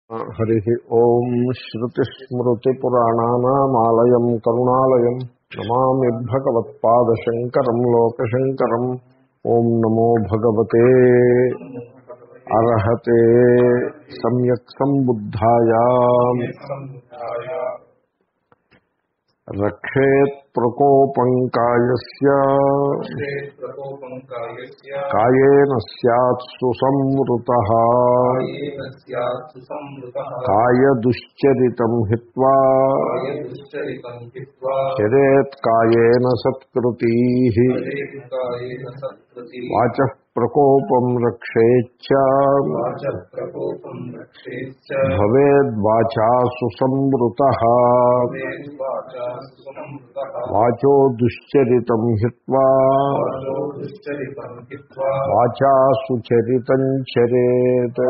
హరి ఓం. శ్రుతిస్మృతిపురాణానామాలయం కరుణాలయం నమామి భగవత్పాదశంకరం లోకశంకరం. ఓం నమో భగవతే అర్హతే సమ్యక్ సంబుద్ధాయ. రక్షేత్ ప్రకోపం కాయస్య కాయేన స్యాత్ సుసంవృతః. కాయ దుశ్చరితం హిత్వా చరేత్ కాయేన సత్కృతీః. వాచః ప్రకోపం రక్షేచ్చ భవేద్వాచా సుసంవృతః. వాచో దుశ్చరితం హిత్వా వాచా సుచరితం చరేత్.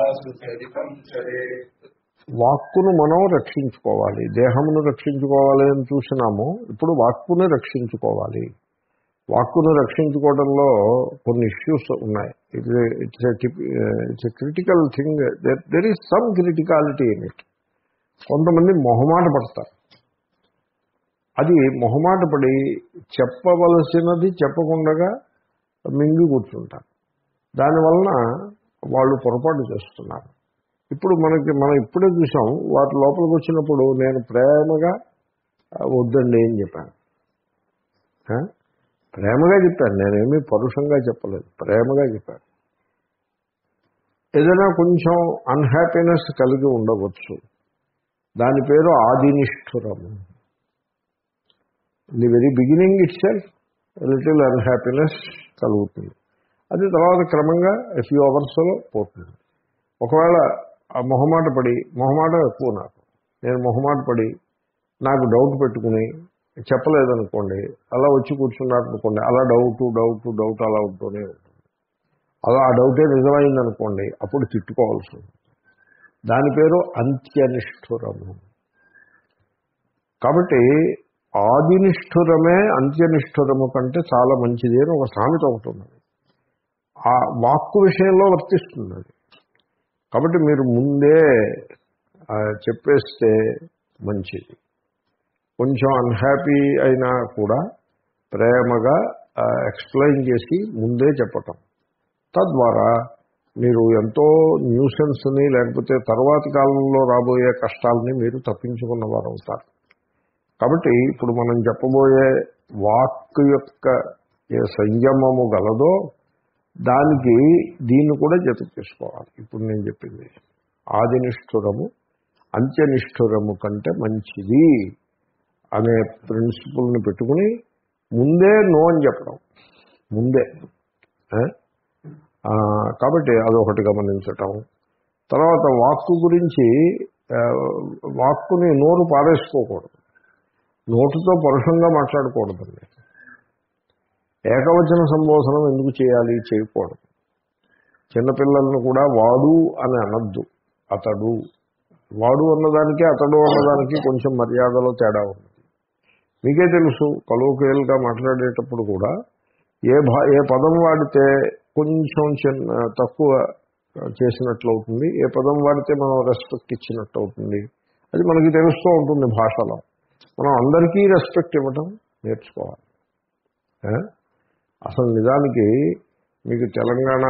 వాక్కును మనం రక్షించుకోవాలి, దేహమును రక్షించుకోవాలి అని చూసినాము. ఇప్పుడు వాక్కుని రక్షించుకోవాలి. వాక్కును రక్షించుకోవడంలో కొన్ని ఇష్యూస్ ఉన్నాయి. It's a critical thing. There is some criticality in it. కొంతమంది మొహమాట పడతారు. అది మొహమాట పడి చెప్పవలసినది చెప్పకుండా మింగి కూర్చుంటారు. దానివలన వాళ్ళు పొరపాటు చేస్తున్నారు. ఇప్పుడు మనం ఇప్పుడే చూసాం. వాటి లోపలికి వచ్చినప్పుడు నేను ప్రేమగా వద్దండి అని చెప్పాను. ప్రేమగా చెప్పాను, నేనేమీ పరుషంగా చెప్పలేదు, ప్రేమగా చెప్పాను. ఏదైనా కొంచెం అన్హ్యాపీనెస్ కలిగి ఉండవచ్చు. దాని పేరు ఆదినిష్ఠురము. In the very beginning itself little unhappiness కలుగుతుంది. అది తర్వాత క్రమంగా ఫ్యూ అవర్స్లో పోతుంది. ఒకవేళ ఆ మొహమాట ఎక్కువ నేను మొహమాట పడి నాకు డౌట్ పెట్టుకుని చెప్పలేదనుకోండి, అలా వచ్చి కూర్చున్నారనుకోండి, అలా డౌట్ అలా ఉంటూనే ఉంటుంది. అలా ఆ డౌటే నిజమైందనుకోండి, అప్పుడు తిట్టుకోవాల్సి ఉంటుంది. దాని పేరు అంత్యనిష్ఠురము. కాబట్టి ఆదినిష్ఠురమే అంత్యనిష్ఠురము కంటే చాలా మంచిది అని ఒక సామెత ఉంటుంది. ఆ వాక్కు విషయంలో వర్తిస్తుంది అది. కాబట్టి మీరు ముందే చెప్పేస్తే మంచిది. కొంచెం అన్హ్యాపీ అయినా కూడా ప్రేమగా ఎక్స్ప్లెయిన్ చేసి ముందే చెప్పటం. తద్వారా మీరు ఎంతో న్యూసెన్స్ని లేకపోతే తర్వాతి కాలంలో రాబోయే కష్టాలని మీరు తప్పించుకున్నవారు అవుతారు. కాబట్టి ఇప్పుడు మనం చెప్పబోయే వాక్ యొక్క ఏ సంయమము గలదో దానికి దీన్ని కూడా జత చేసుకోవాలి. ఇప్పుడు నేను చెప్పింది ఆదినిష్ఠురము అంత్యనిష్ఠురము కంటే మంచిది అనే ప్రిన్సిపుల్ని పెట్టుకుని ముందే నో అని చెప్పడం ముందే. కాబట్టి అదొకటి గమనించటం. తర్వాత వాక్కు గురించి వాక్కుని నోరు పారేసుకోకూడదు, నోటుతో పరుషంగా మాట్లాడకూడదండి. ఏకవచన సంబోధనం ఎందుకు చేయాలి? చేయకూడదు. చిన్నపిల్లలను కూడా వాడు అని అనద్దు, అతడు. వాడు అన్నదానికి అతడు అన్నదానికి కొంచెం మర్యాదలో తేడా ఉంది. మీకే తెలుసు, కలోకియల్గా మాట్లాడేటప్పుడు కూడా ఏ పదం వాడితే కొంచెం తక్కువ చేసినట్లు అవుతుంది, ఏ పదం వాడితే మనం రెస్పెక్ట్ ఇచ్చినట్టు అవుతుంది, అది మనకి తెలుస్తూ ఉంటుంది భాషలో. మనం అందరికీ రెస్పెక్ట్ ఇవ్వటం నేర్చుకోవాలి. అసలు నిజానికి మీకు తెలంగాణ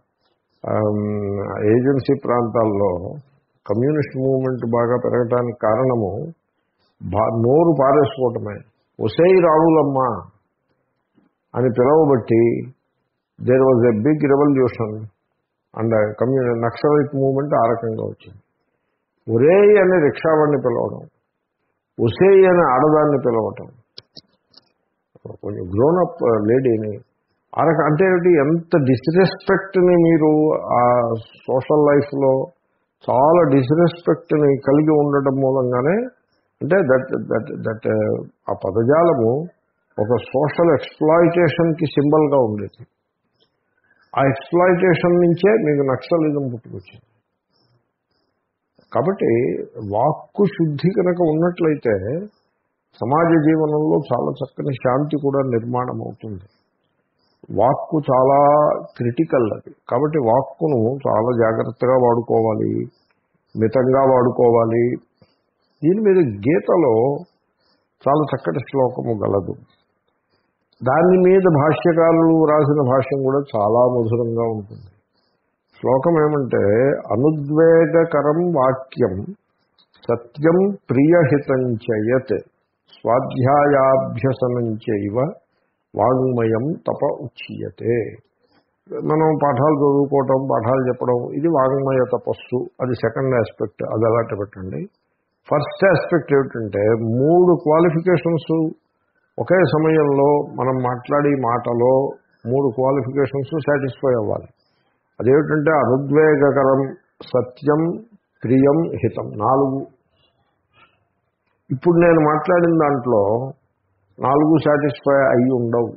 ఏజెన్సీ ప్రాంతాల్లో కమ్యూనిస్ట్ మూవ్మెంట్ బాగా పెరగటానికి కారణము నోరు పారేసుకోవటమే. ఒసేయ్ రావులమ్మ అని పిలవబట్టి there was a big revolution and Naxalite movement ఆ రకంగా వచ్చింది. ఒరేయ్ అని రిక్షావాడిని పిలవడం, ఒసేయ్ అని ఆడదాన్ని పిలవటం, కొంచెం గ్రోనప్ లేడీని అంటే ఏమిటి, ఎంత డిస్రెస్పెక్ట్ని మీరు ఆ సోషల్ లైఫ్లో చాలా డిస్రెస్పెక్ట్ని కలిగి ఉండటం మూలంగానే, అంటే దట్ ఆ పదజాలము ఒక సోషల్ ఎక్స్ప్లాయిటేషన్కి సింబల్గా ఉండేది. ఆ ఎక్స్ప్లాయిటేషన్ నుంచే మీకు నక్సలిజం పుట్టుకొచ్చింది. కాబట్టి వాక్కు శుద్ధి కనుక ఉన్నట్లయితే సమాజ జీవనంలో చాలా చక్కని శాంతి కూడా నిర్మాణం అవుతుంది. వాక్కు చాలా క్రిటికల్ అది. కాబట్టి వాక్కును చాలా జాగ్రత్తగా వాడుకోవాలి. మితంగా వాడుకోవాలి. దీని మీద గీతలో చాలా చక్కటి శ్లోకము గలదు. దాని మీద భాష్యకారులు రాసిన భాష్యం కూడా చాలా మధురంగా ఉంటుంది. శ్లోకం ఏమంటే, అనుద్వేగకరం వాక్యం సత్యం ప్రియహితంచయత్ స్వాధ్యాయాభ్యసనంచైవ వాంగ్మయం తప ఉచ్యతే. మనం పాఠాలు చదువుకోవటం, పాఠాలు చెప్పడం, ఇది వాంగ్మయ తపస్సు. అది సెకండ్ ఆస్పెక్ట్, అది అలాంటి పెట్టండి. ఫస్ట్ ఆస్పెక్ట్ ఏమిటంటే, 3 క్వాలిఫికేషన్స్ ఒకే సమయంలో మనం మాట్లాడే మాటలో 3 క్వాలిఫికేషన్స్ సాటిస్ఫై అవ్వాలి. అదేమిటంటే అనుద్వేగకరం, సత్యం, ప్రియం, హితం, 4. ఇప్పుడు నేను మాట్లాడిన దాంట్లో 4 సాటిస్ఫై అయి ఉండవు.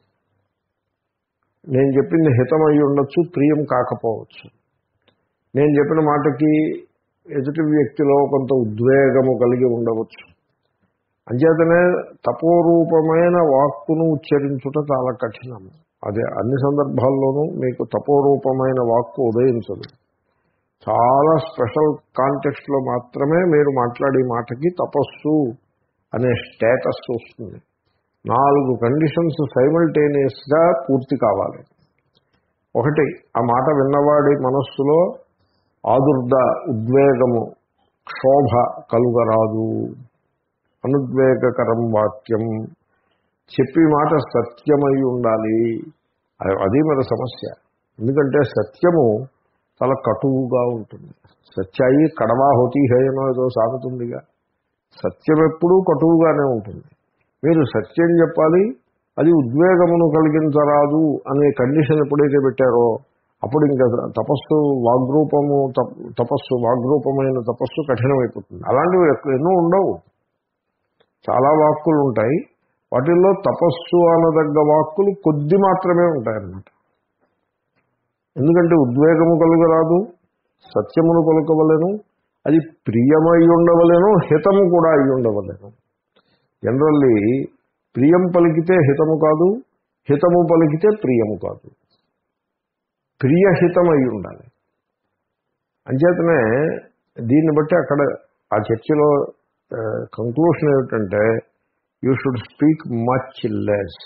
నేను చెప్పింది హితం అయి ఉండొచ్చు, ప్రియం కాకపోవచ్చు. నేను చెప్పిన మాటకి ఎదుటి వ్యక్తిలో కొంత ఉద్వేగము కలిగి ఉండవచ్చు. అంచేతనే తపోరూపమైన వాక్కును ఉచ్చరించుట చాలా కఠినము. అదే అన్ని సందర్భాల్లోనూ మీకు తపోరూపమైన వాక్కు ఉదయించదు. చాలా స్పెషల్ కాంటెక్స్ట్లో మాత్రమే మీరు మాట్లాడే మాటకి తపస్సు అనే స్టేటస్ వస్తుంది. 4 కండిషన్స్ సైమల్టేనియస్గా పూర్తి కావాలి. 1, ఆ మాట విన్నవాడి మనస్సులో ఆదుర్ద, ఉద్వేగము, క్షోభ కలుగరాదు. అనుద్వేగకరం వాక్యం, చెప్పి మాట సత్యమై ఉండాలి. అది మన సమస్య. ఎందుకంటే సత్యము చాలా కటువుగా ఉంటుంది. సత్యాయి కడవా హోతీ హేయనో ఏదో సాగుతుందిగా. సత్యం ఎప్పుడూ కటువుగానే ఉంటుంది. మీరు సత్యం చెప్పాలి, అది ఉద్వేగమును కలిగించరాదు అనే కండిషన్ ఎప్పుడైతే పెట్టారో అప్పుడు ఇంకా తపస్సు వాగ్రూపము, తపస్సు వాగ్రూపమైన తపస్సు కఠినమైపోతుంది. అలాంటివి ఎన్నో ఉండవు, చాలా వాక్కులు ఉంటాయి. వాటిల్లో తపస్సు అనదగ్గ వాక్కులు కొద్ది మాత్రమే ఉంటాయన్నమాట. ఎందుకంటే ఉద్వేగము కలుగరాదు, సత్యమును పలుకవలేను, అది ప్రియమై ఉండవలేను, హితము కూడా అయి ఉండవలేను. జనరల్లీ ప్రియం పలికితే హితము కాదు, హితము పలికితే ప్రియము కాదు. ప్రియహితం అయి ఉండాలి. అంచేతనే దీన్ని బట్టి అక్కడ ఆ చర్చలో కంక్లూషన్ ఏమిటంటే, you should speak much less.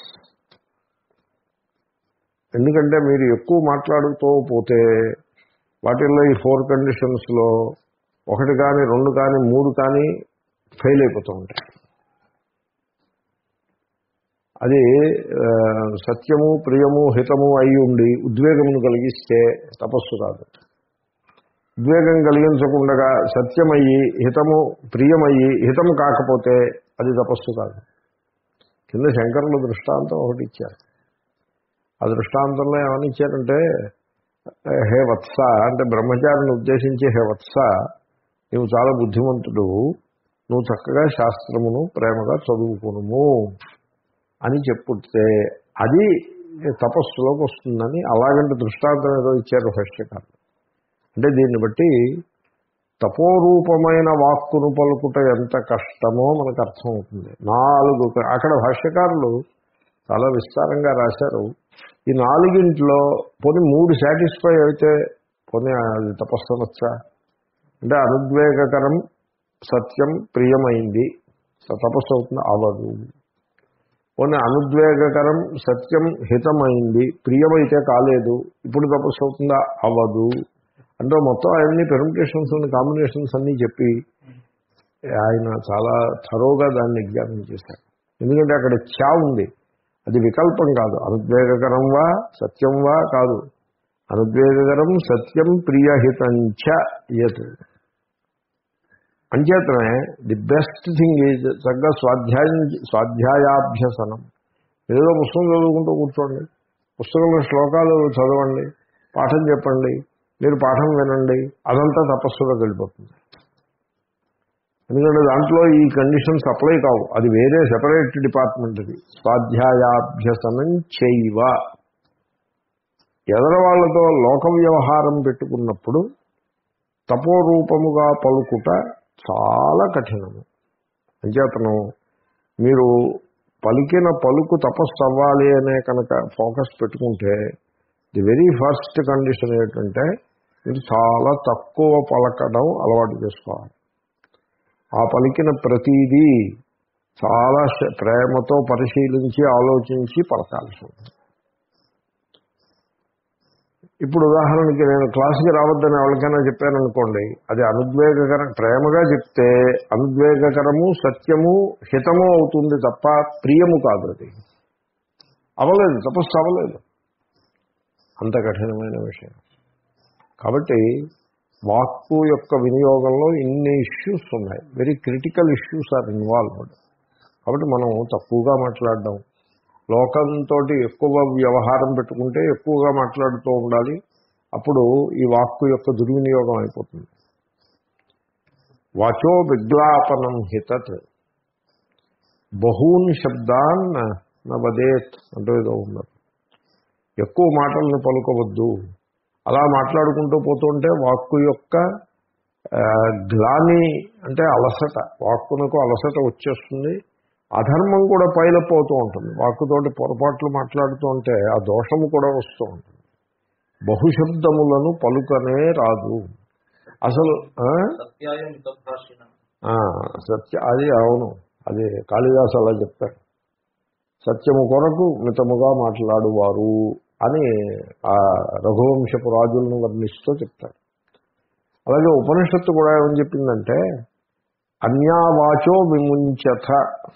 ఎందుకంటే మీరు ఎక్కువ మాట్లాడుతూ పోతే వాటిల్లో ఈ 4 కండిషన్స్లో 1 కానీ 2 కానీ 3 కానీ ఫెయిల్ అయిపోతూ ఉంటాయి. అది సత్యము, ప్రియము, హితము అయి ఉండి ఉద్వేగమును కలిగిస్తే తపస్సు కాదు. ఉద్వేగం కలిగించకుండా సత్యమయ్యి, హితము, ప్రియమయ్యి, హితము కాకపోతే అది తపస్సు కాదు. కింద శంకరుల దృష్టాంతం ఒకటి ఇచ్చారు. ఆ దృష్టాంతంలో ఏమని ఇచ్చారంటే, హే వత్స అంటే బ్రహ్మచారిని ఉద్దేశించి, హే వత్స నువ్వు చాలా బుద్ధిమంతుడు, నువ్వు చక్కగా శాస్త్రమును ప్రేమగా చదువుకునుము అని చెప్పుతే అది తపస్సులోకి వస్తుందని అలాగంటే దృష్టాంతం ఏదో ఇచ్చారు భాష్యకారులు. అంటే దీన్ని బట్టి తపోరూపమైన వాక్కును పలుకుట ఎంత కష్టమో మనకు అర్థమవుతుంది. 4 అక్కడ భాష్యకారులు చాలా విస్తారంగా రాశారు. ఈ 4 పోనీ 3 సాటిస్ఫై అయితే పోనీ అది తపస్సు అనొచ్చా అంటే, అనుద్వేగకరం, సత్యం, ప్రియమైంది తపస్సు అవుతుంది, అవదు. పోనీ అనుద్వేగకరం, సత్యం, హితమైంది, ప్రియమైతే కాలేదు, ఇప్పుడు తపస్సు అవుతుందా, అవదు. అంటే మొత్తం అవన్నీ పెర్మిటేషన్స్ అండ్ కాంబినేషన్స్ అన్నీ చెప్పి ఆయన చాలా థరోగా దాన్ని ఎగ్జామిన్ చేశారు. ఎందుకంటే అక్కడ చా ఉంది, అది వికల్పం కాదు. అనుద్వేగకరం వా సత్యం వా కాదు, అనుద్వేగకరం సత్యం ప్రియహితంచ యత్. అంచేతనే ది బెస్ట్ థింగ్ ఈజ్ చక్కగా స్వాధ్యాయాభ్యసనం. ఏదో పుస్తకం చదువుకుంటూ కూర్చోండి, పుస్తకంలో శ్లోకాలు చదవండి, పాఠం చెప్పండి, మీరు పాఠం వినండి, అదంతా తపస్సులో వెళ్ళిపోతుంది. ఎందుకంటే దాంట్లో ఈ కండిషన్స్ అప్లై కావు, అది వేరే సెపరేట్ డిపార్ట్మెంట్. అది స్వాధ్యాయాభ్యసనం చేయవ. ఎదరవాళ్లతో లోక వ్యవహారం పెట్టుకున్నప్పుడు తపోరూపముగా పలుకుట చాలా కఠినము. అంచేతను మీరు పలికిన పలుకు తపస్సు అవ్వాలి అనే కనుక ఫోకస్ పెట్టుకుంటే ది వెరీ ఫస్ట్ కండిషన్ ఏంటంటే మీరు చాలా తక్కువ పలకడం అలవాటు చేసుకోవాలి. ఆ పలికిన ప్రతిదీ చాలా ప్రేమతో పరిశీలించి ఆలోచించి పలకాల్సి ఉంటుంది. ఇప్పుడు ఉదాహరణకి నేను క్లాసుకి రావద్దని ఎవరికైనా చెప్పాననుకోండి, అది అనుద్వేగకరం. ప్రేమగా చెప్తే అనుద్వేగకరము, సత్యము, హితము అవుతుంది తప్ప ప్రియము కాదు. అది అవలేదు, తపస్సు అవ్వలేదు. అంత కఠినమైన విషయం. కాబట్టి వాక్కు యొక్క వినియోగంలో ఇన్ని ఇష్యూస్ ఉన్నాయి. Very critical issues are involved. కాబట్టి మనం తక్కువగా మాట్లాడడం, లోకంతో ఎక్కువ వ్యవహారం పెట్టుకుంటే ఎక్కువగా మాట్లాడుతూ ఉండాలి. అప్పుడు ఈ వాక్కు యొక్క దుర్వినియోగం అయిపోతుంది. వాచో విగ్లాపనం హితత్ బహూన్ శబ్దాన్ నవదేత్ అంటూ ఏదో ఉన్నది. ఎక్కువ మాటలను పలుకవద్దు. అలా మాట్లాడుకుంటూ పోతుంటే వాక్కు యొక్క గ్లాని అంటే అలసట, వాక్కునకు అలసట వచ్చేస్తుంది. అధర్మం కూడా పైలప్ అవుతూ ఉంటుంది. వాక్కుతోటి పొరపాట్లు మాట్లాడుతూ ఉంటే ఆ దోషము కూడా వస్తూ ఉంటుంది. బహుశబ్దములను పలుకనే రాదు అసలు. సత్య అది అవును, అది కాళిదాసు అలా చెప్తారు. సత్యము కొరకు మితముగా మాట్లాడువారు అని ఆ రఘువంశపు రాజులను వర్ణిస్తూ చెప్తారు. అలాగే ఉపనిషత్తు కూడా ఏమని చెప్పిందంటే, అన్యావాచో విముంచథ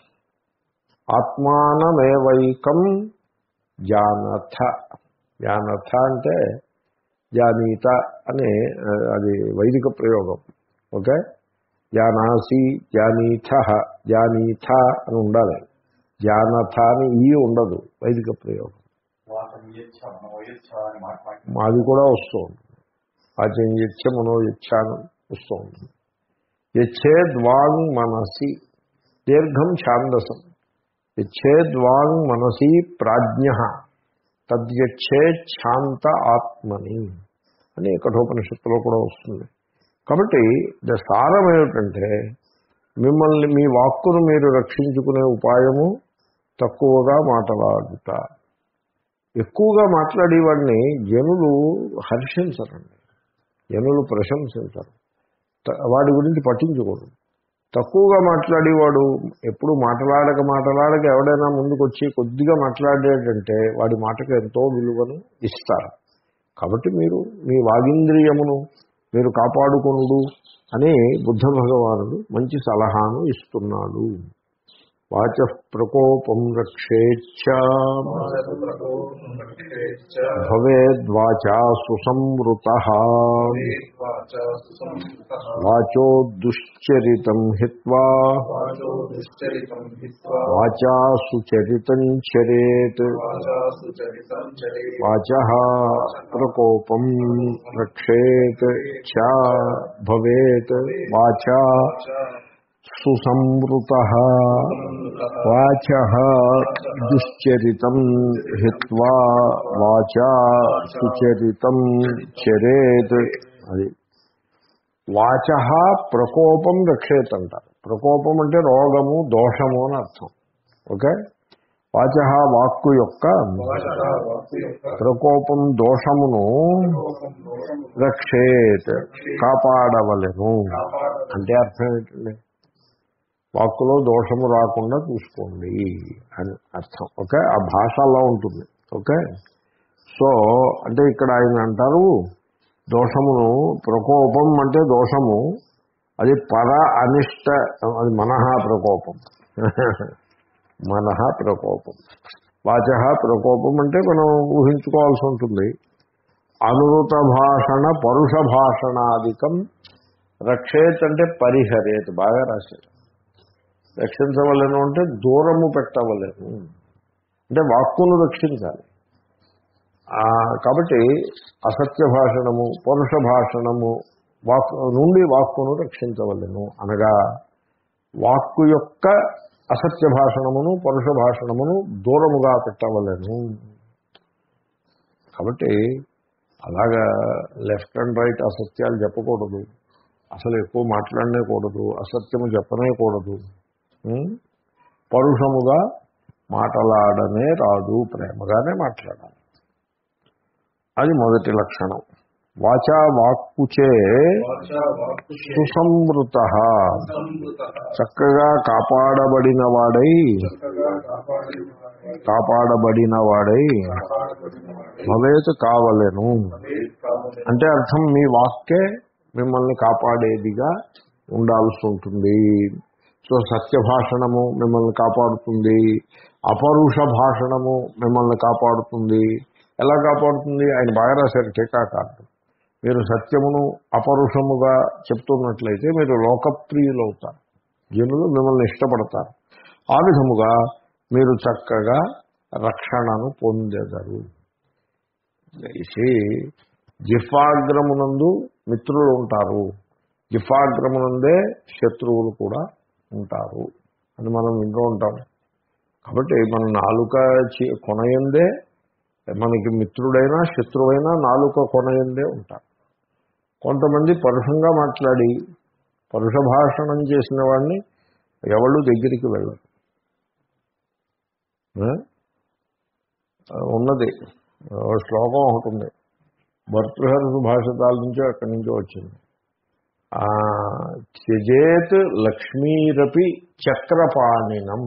ఆత్మానమేవైకం జానథ. జానథ అంటే జానీత అని, అది వైదిక ప్రయోగం. ఓకే, జానాసి, జానీథ, జానీథ అని ఉండాలి. జానథ అని ఈ ఉండదు, వైదిక ప్రయోగం. మాది కూడా వస్తూ ఉంటుంది. వాచంయచ్చ మనోయచ్చ అని వస్తూ ఉంటుంది. యచ్చేద్వాంగ్ మనసి దీర్ఘం ఛాందసం. యచ్చేద్వాంగ్ మనసి ప్రాజ్ఞ తద్యచ్చే ఛాంత ఆత్మని అని కఠోపనిషత్తులో కూడా వస్తుంది. కాబట్టి సారం ఏమిటంటే, మిమ్మల్ని మీ వాక్కును మీరు రక్షించుకునే ఉపాయము తక్కువగా మాట్లాడుట. ఎక్కువగా మాట్లాడేవాడిని జనులు హర్షించరండి, జనులు ప్రశంసించరు. వాడి గురించి పట్టించుకోరు. తక్కువగా మాట్లాడేవాడు ఎప్పుడు మాట్లాడక ఎవడైనా ముందుకు వచ్చి కొద్దిగా మాట్లాడేటంటే వాడి మాటకు ఎంతో విలువను ఇస్తారు. కాబట్టి మీరు మీ వాగింద్రియమును మీరు కాపాడుకొనుడు అని బుద్ధ భగవానుడు మంచి సలహాను ఇస్తున్నాడు. వాచ ప్రకోపం రక్షేచ్చ భవేద్వాచా సుసంవృతః వాచో దుశ్చరితం హిత్వా వాచా సుచరితం చరేత్. వాచః ప్రకోపం రక్షేత్ చ భవేత్ వాచా సుసంవృతః వాచః దుశ్చరితం హిత్వా వాచా సుచరితం చరేత్. అది వాచః ప్రకోపం రక్షేత్ అంటారు. ప్రకోపం అంటే రోగము, దోషము అని అర్థం. ఓకే, వాచః వాక్కు యొక్క ప్రకోపం దోషమును రక్షేత్ కాపాడవలెను అంటే అర్థం ఏంటండి? వాక్కులో దోషము రాకుండా చూసుకోండి అని అర్థం. ఓకే, ఆ భాష అలా ఉంటుంది. ఓకే, సో అంటే ఇక్కడ ఆయన అంటారు దోషమును, ప్రకోపం అంటే దోషము, అది పర అనిష్ట, అది మనః ప్రకోపం. మనః ప్రకోపం. వాచః ప్రకోపం అంటే మనం ఊహించుకోవాల్సి ఉంటుంది. అనురుత భాషణ పరుష భాషణాదికం రక్షేత్ అంటే పరిహరేత్. బాగా రాశారు. రక్షించవలేను అంటే దూరము పెట్టవలేను అంటే వాక్కును రక్షించాలి. కాబట్టి అసత్య భాషణము, పరుష భాషణము నుండి వాక్కును రక్షించవలేను అనగా వాక్కు యొక్క అసత్య భాషణమును, పరుష భాషణమును దూరముగా పెట్టవలేను. కాబట్టి అలాగా లెఫ్ట్ అండ్ రైట్ అసత్యాలు చెప్పకూడదు, అసలు ఎక్కువ మాట్లాడనేకూడదు, అసత్యము చెప్పనేకూడదు, పరుషముగా మాట్లాడనే రాదు, ప్రేమగానే మాట్లాడాలి. అది మొదటి లక్షణం. వాచా వాక్కుచే సుసంవృత చక్కగా కాపాడబడినవాడై భవేత్ కావలెను. అంటే అర్థం మీ వాక్కే మిమ్మల్ని కాపాడేదిగా ఉండాల్సి ఉంటుంది. సో సత్యభాషణము మిమ్మల్ని కాపాడుతుంది, అపరుష భాషణము మిమ్మల్ని కాపాడుతుంది. ఎలా కాపాడుతుంది? ఆయన బాగా రాశారు టీకాకారుడు. మీరు సత్యమును అపరుషముగా చెప్తున్నట్లయితే మీరు లోకప్రియులవుతారు, జనులు మిమ్మల్ని ఇష్టపడతారు. ఆ విధముగా మీరు చక్కగా రక్షణను పొందెదరు. జిహ్వాగ్రమునందు మిత్రులు ఉంటారు, జిహ్వాగ్రమునందే శత్రువులు కూడా ఉంటారు అని మనం వింటూ ఉంటాం. కాబట్టి మన నాలుక కొనయందే మనకి మిత్రుడైనా శత్రువైనా నాలుక కొనయందే ఉంటారు. కొంతమంది పరుషంగా మాట్లాడి పరుష భాషణం చేసిన వాడిని ఎవళ్ళు దగ్గరికి వెళ్ళరు. ఉన్నది శ్లోకం ఒకటి ఉంది, భర్తృహర సుభాషితాల నుంచో అక్కడి నుంచో వచ్చింది. త్యజేత్ లక్ష్మీరపి చక్రపాణినం.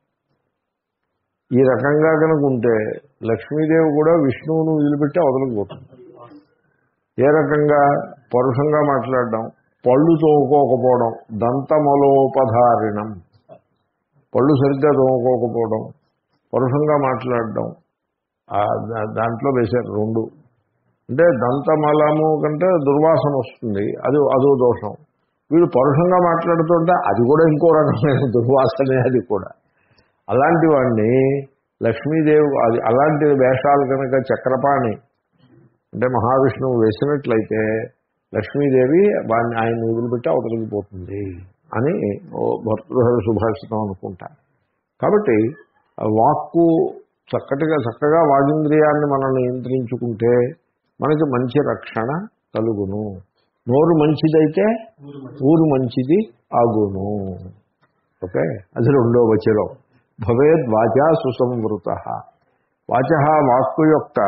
ఈ రకంగా కనుక ఉంటే లక్ష్మీదేవి కూడా విష్ణువును వదిలిపెట్టి అవతలకపోతుంది. ఏ రకంగా? పరుషంగా మాట్లాడడం, పళ్ళు తోముకోకపోవడం, దంతమలోపధారిణం, పళ్ళు సరిగ్గా తోముకోకపోవడం, పరుషంగా మాట్లాడడం, దాంట్లో వేశారు రెండు. అంటే దంతమలము కంటే దుర్వాసన వస్తుంది, అదో దోషం. వీళ్ళు పరుషంగా మాట్లాడుతుంటే అది కూడా ఇంకో రకమైన దుర్వాసనే. అది కూడా అలాంటి వాడిని లక్ష్మీదేవి అలాంటి వేషాలు కనుక చక్రపాణి అంటే మహావిష్ణువు వేసినట్లయితే లక్ష్మీదేవి వాడిని ఆయన వదిలిపెట్టి అవతలిగిపోతుంది అని భర్తృహర సుభాషితం అనుకుంటా. కాబట్టి వాక్కు చక్కగా వాగింద్రియాన్ని మనం నియంత్రించుకుంటే మనకి మంచి రక్షణ కలుగును. నోరు మంచిదైతే ఊరు మంచిది ఆగును. ఓకే, అది రెండో వచనం. భవేద్ వాచా సుసంవృత. వాచ వాక్కు యొక్క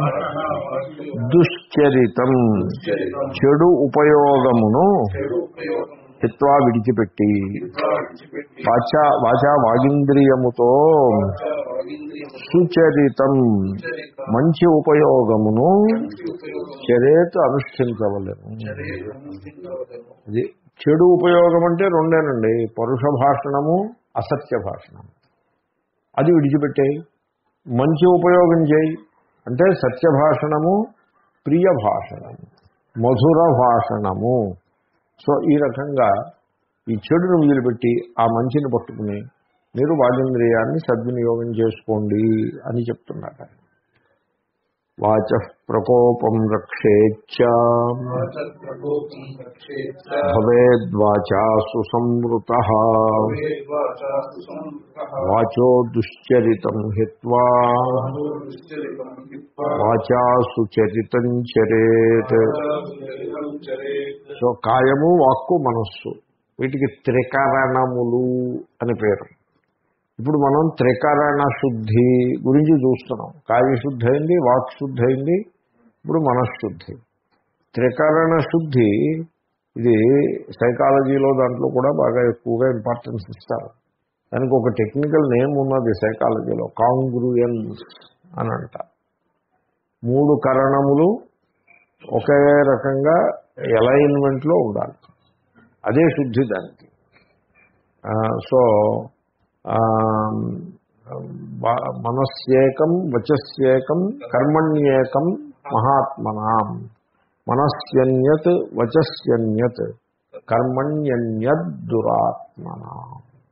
దుశ్చరితం చెడు ఉపయోగమును హిత్వా విడిచిపెట్టి వాచా వాగింద్రియముతో సుచరితం మంచి ఉపయోగమును చరేత్ అనుష్ఠించవలేము. ఇది చెడు ఉపయోగం అంటే రెండేనండి, పరుష భాషణము అసత్య భాషణము. అది విడిచిపెట్టేయి, మంచి ఉపయోగం చేయి అంటే సత్యభాషణము, ప్రియ భాషణము, మధుర భాషణము. సో ఈ రకంగా ఈ చెడును వదిలిపెట్టి ఆ మంచిని పట్టుకుని మీరు వాగింద్రియాన్ని సద్వినియోగం చేసుకోండి అని చెప్తున్నారు. వాచ ప్రకోపం రక్షేచ్చ భవేద్వాచా సుసంవృతః వాచో దుశ్చరితం హిత్వా వాచా సుచరితం చరేత్. సో కాయము, వాక్కు, మనస్సు, వీటికి త్రికరణములు అని పేరు. ఇప్పుడు మనం త్రికరణ శుద్ధి గురించి చూస్తున్నాం. కాయశుద్ధి అయింది, వాక్శుద్ధి అయింది, ఇప్పుడు మనశ్శుద్ధి. త్రికరణ శుద్ధి ఇది సైకాలజీలో దాంట్లో కూడా బాగా ఎక్కువగా ఇంపార్టెన్స్ ఇస్తారు. దానికి ఒక టెక్నికల్ నేమ్ ఉన్నది సైకాలజీలో, కాంగ్రూయన్స్ అని అంట. మూడు కరణములు ఒకే రకంగా అలైన్మెంట్లో ఉండాలి, అదే శుద్ధి దానికి. సో మనస్యేకం వచస్యేకం కర్మణ్యేకం మహాత్మనాం మనస్యన్యత్ వచస్యన్యత్ కర్మణ్యన్యత్ దురాత్మనాం.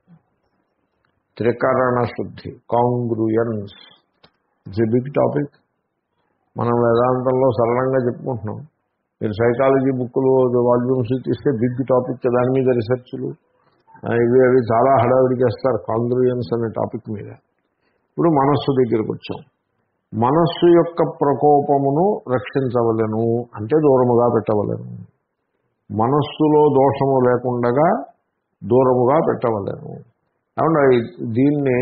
త్రికరణ శుద్ధి, congruence. It's a big topic. మనం వేదాంతంలో సరళంగా చెప్పుకుంటున్నాం. మీరు సైకాలజీ బుక్కులు వాల్యూమ్స్ తీస్తే బిగ్ టాపిక్, దాని మీద రీసెర్చ్లు అవి చాలా హడావిడి చేస్తారు కాంగ్రూయన్స్ అనే టాపిక్ మీద. ఇప్పుడు మనస్సు దగ్గరికి వచ్చాం. మనస్సు యొక్క ప్రకోపమును రక్షించవలెను అంటే దూరముగా పెట్టవలెను. మనస్సులో దోషము లేకుండా దూరముగా పెట్టవలెను. అవునా? దీన్ని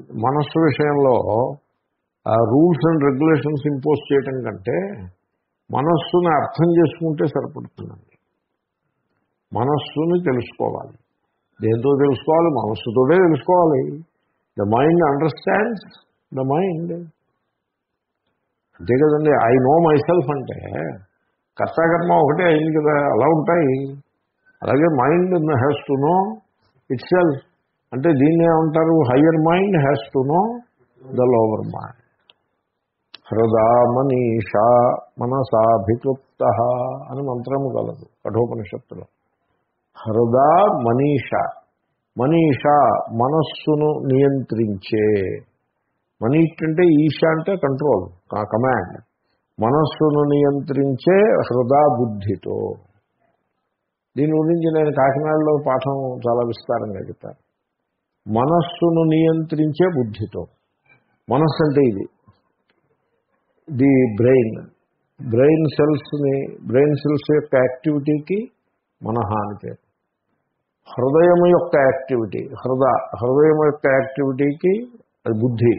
మనస్సు విషయంలో రూల్స్ అండ్ రెగ్యులేషన్స్ ఇంపోజ్ చేయటం కంటే మనస్సుని అర్థం చేసుకుంటే సరిపడుతుందండి. మనస్సుని తెలుసుకోవాలి. దేంతో తెలుసుకోవాలి? మనస్సుతోనే తెలుసుకోవాలి. The mind understands the mind. అంతే కదండి. ఐ నో మై సెల్ఫ్ అంటే కర్తాకర్మ ఒకటే అయింది కదా, అలా ఉంటాయి. అలాగే mind has to know itself అంటే దీన్ని ఏమంటారు? Higher mind has to know the lower mind. హృదా మనీషా మనసాభికృప్త అని మంత్రము కలదు కఠోపనిషత్తులో. హృదా మనీషా, మనీషా మనస్సును నియంత్రించే. మనీష్ అంటే ఈశా అంటే కంట్రోల్, కమాండ్. మనస్సును నియంత్రించే హృదా బుద్ధితో. దీని గురించి నేను కాకినాడలో పాఠం చాలా విస్తారంగా చెప్పాను. మనస్సును నియంత్రించే బుద్ధితో. మనస్సు అంటే ఇది ది బ్రెయిన్. బ్రెయిన్ సెల్స్ యొక్క యాక్టివిటీకి మనః అని పేరు. హృదయం యొక్క యాక్టివిటీ, హృదయం యొక్క యాక్టివిటీకి అది బుద్ధి.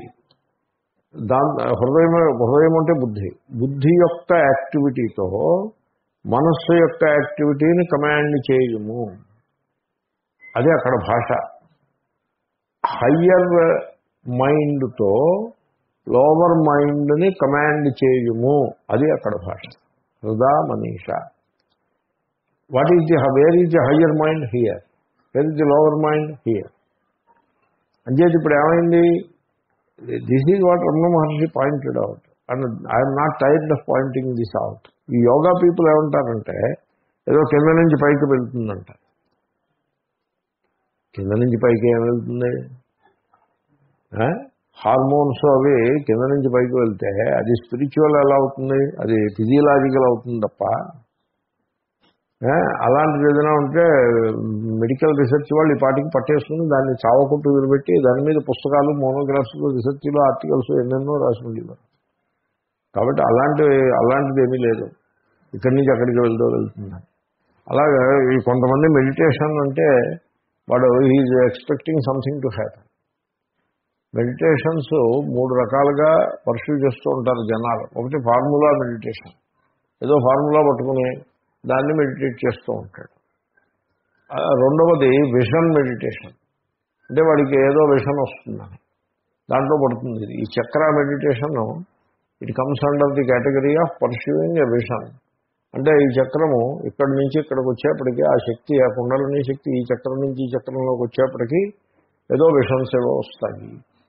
హృదయం అంటే బుద్ధి. బుద్ధి యొక్క యాక్టివిటీతో మనస్సు యొక్క యాక్టివిటీని కమాండ్ చేయుము. అదే అక్కడ భాష. హయ్యర్ మైండ్తో లోవర్ మైండ్ని కమాండ్ చేయుము, అది అక్కడ భాష. హృదా మనీష. What is where is the higher mind? Here. Where is the lower mind? Here. అంచేది ఇప్పుడు ఏమైంది? This is what Ramana Maharshi pointed out and I'm not tired of pointing this out. ఈ యోగా పీపుల్ ఏమంటారంటే ఏదో కింద నుంచి పైకి వెళ్తుందంట. కింద నుంచి పైకి ఏం వెళ్తుంది? హార్మోన్స్ అవి కింద నుంచి పైకి వెళ్తే అది స్పిరిచువల్ ఎలా అవుతుంది? అది ఫిజియలాజికల్ అవుతుంది తప్ప. అలాంటిది ఏదైనా ఉంటే మెడికల్ రీసెర్చ్ వాళ్ళు ఈ పాటికి పట్టేసుకుని దాన్ని చావకుంటూ వదిలిపెట్టి దాని మీద పుస్తకాలు, మోనోగ్రాఫ్స్లో, రీసెర్చ్లో, ఆర్టికల్స్ ఎన్నెన్నో రాసి ఉండేవారు. కాబట్టి అలాంటిది ఏమీ లేదు. ఇక్కడి నుంచి అక్కడికి వెళ్తున్నాను. అలాగే ఈ కొంతమంది మెడిటేషన్ అంటే వాడు is expecting something to happen. Meditations 3 రకాలుగా పర్సూ చేస్తూ ఉంటారు జనాలు. ఒకటి ఫార్ములా మెడిటేషన్, ఏదో ఫార్ములా పట్టుకుని దాన్ని మెడిటేట్ చేస్తూ ఉంటాడు. రెండవది విషన్ మెడిటేషన్, అంటే వాడికి ఏదో విషన్ వస్తుందని దాంట్లో పడుతుంది. ఈ chakra meditation it comes under the category of pursuing a vision. అంటే ఈ చక్రము ఇక్కడి నుంచి ఇక్కడికి వచ్చేప్పటికీ ఆ శక్తి, ఆ కుండలిని శక్తి ఈ చక్రం నుంచి ఈ చక్రంలోకి వచ్చేప్పటికీ ఏదో విషన్స్ ఏవో వస్తాయి.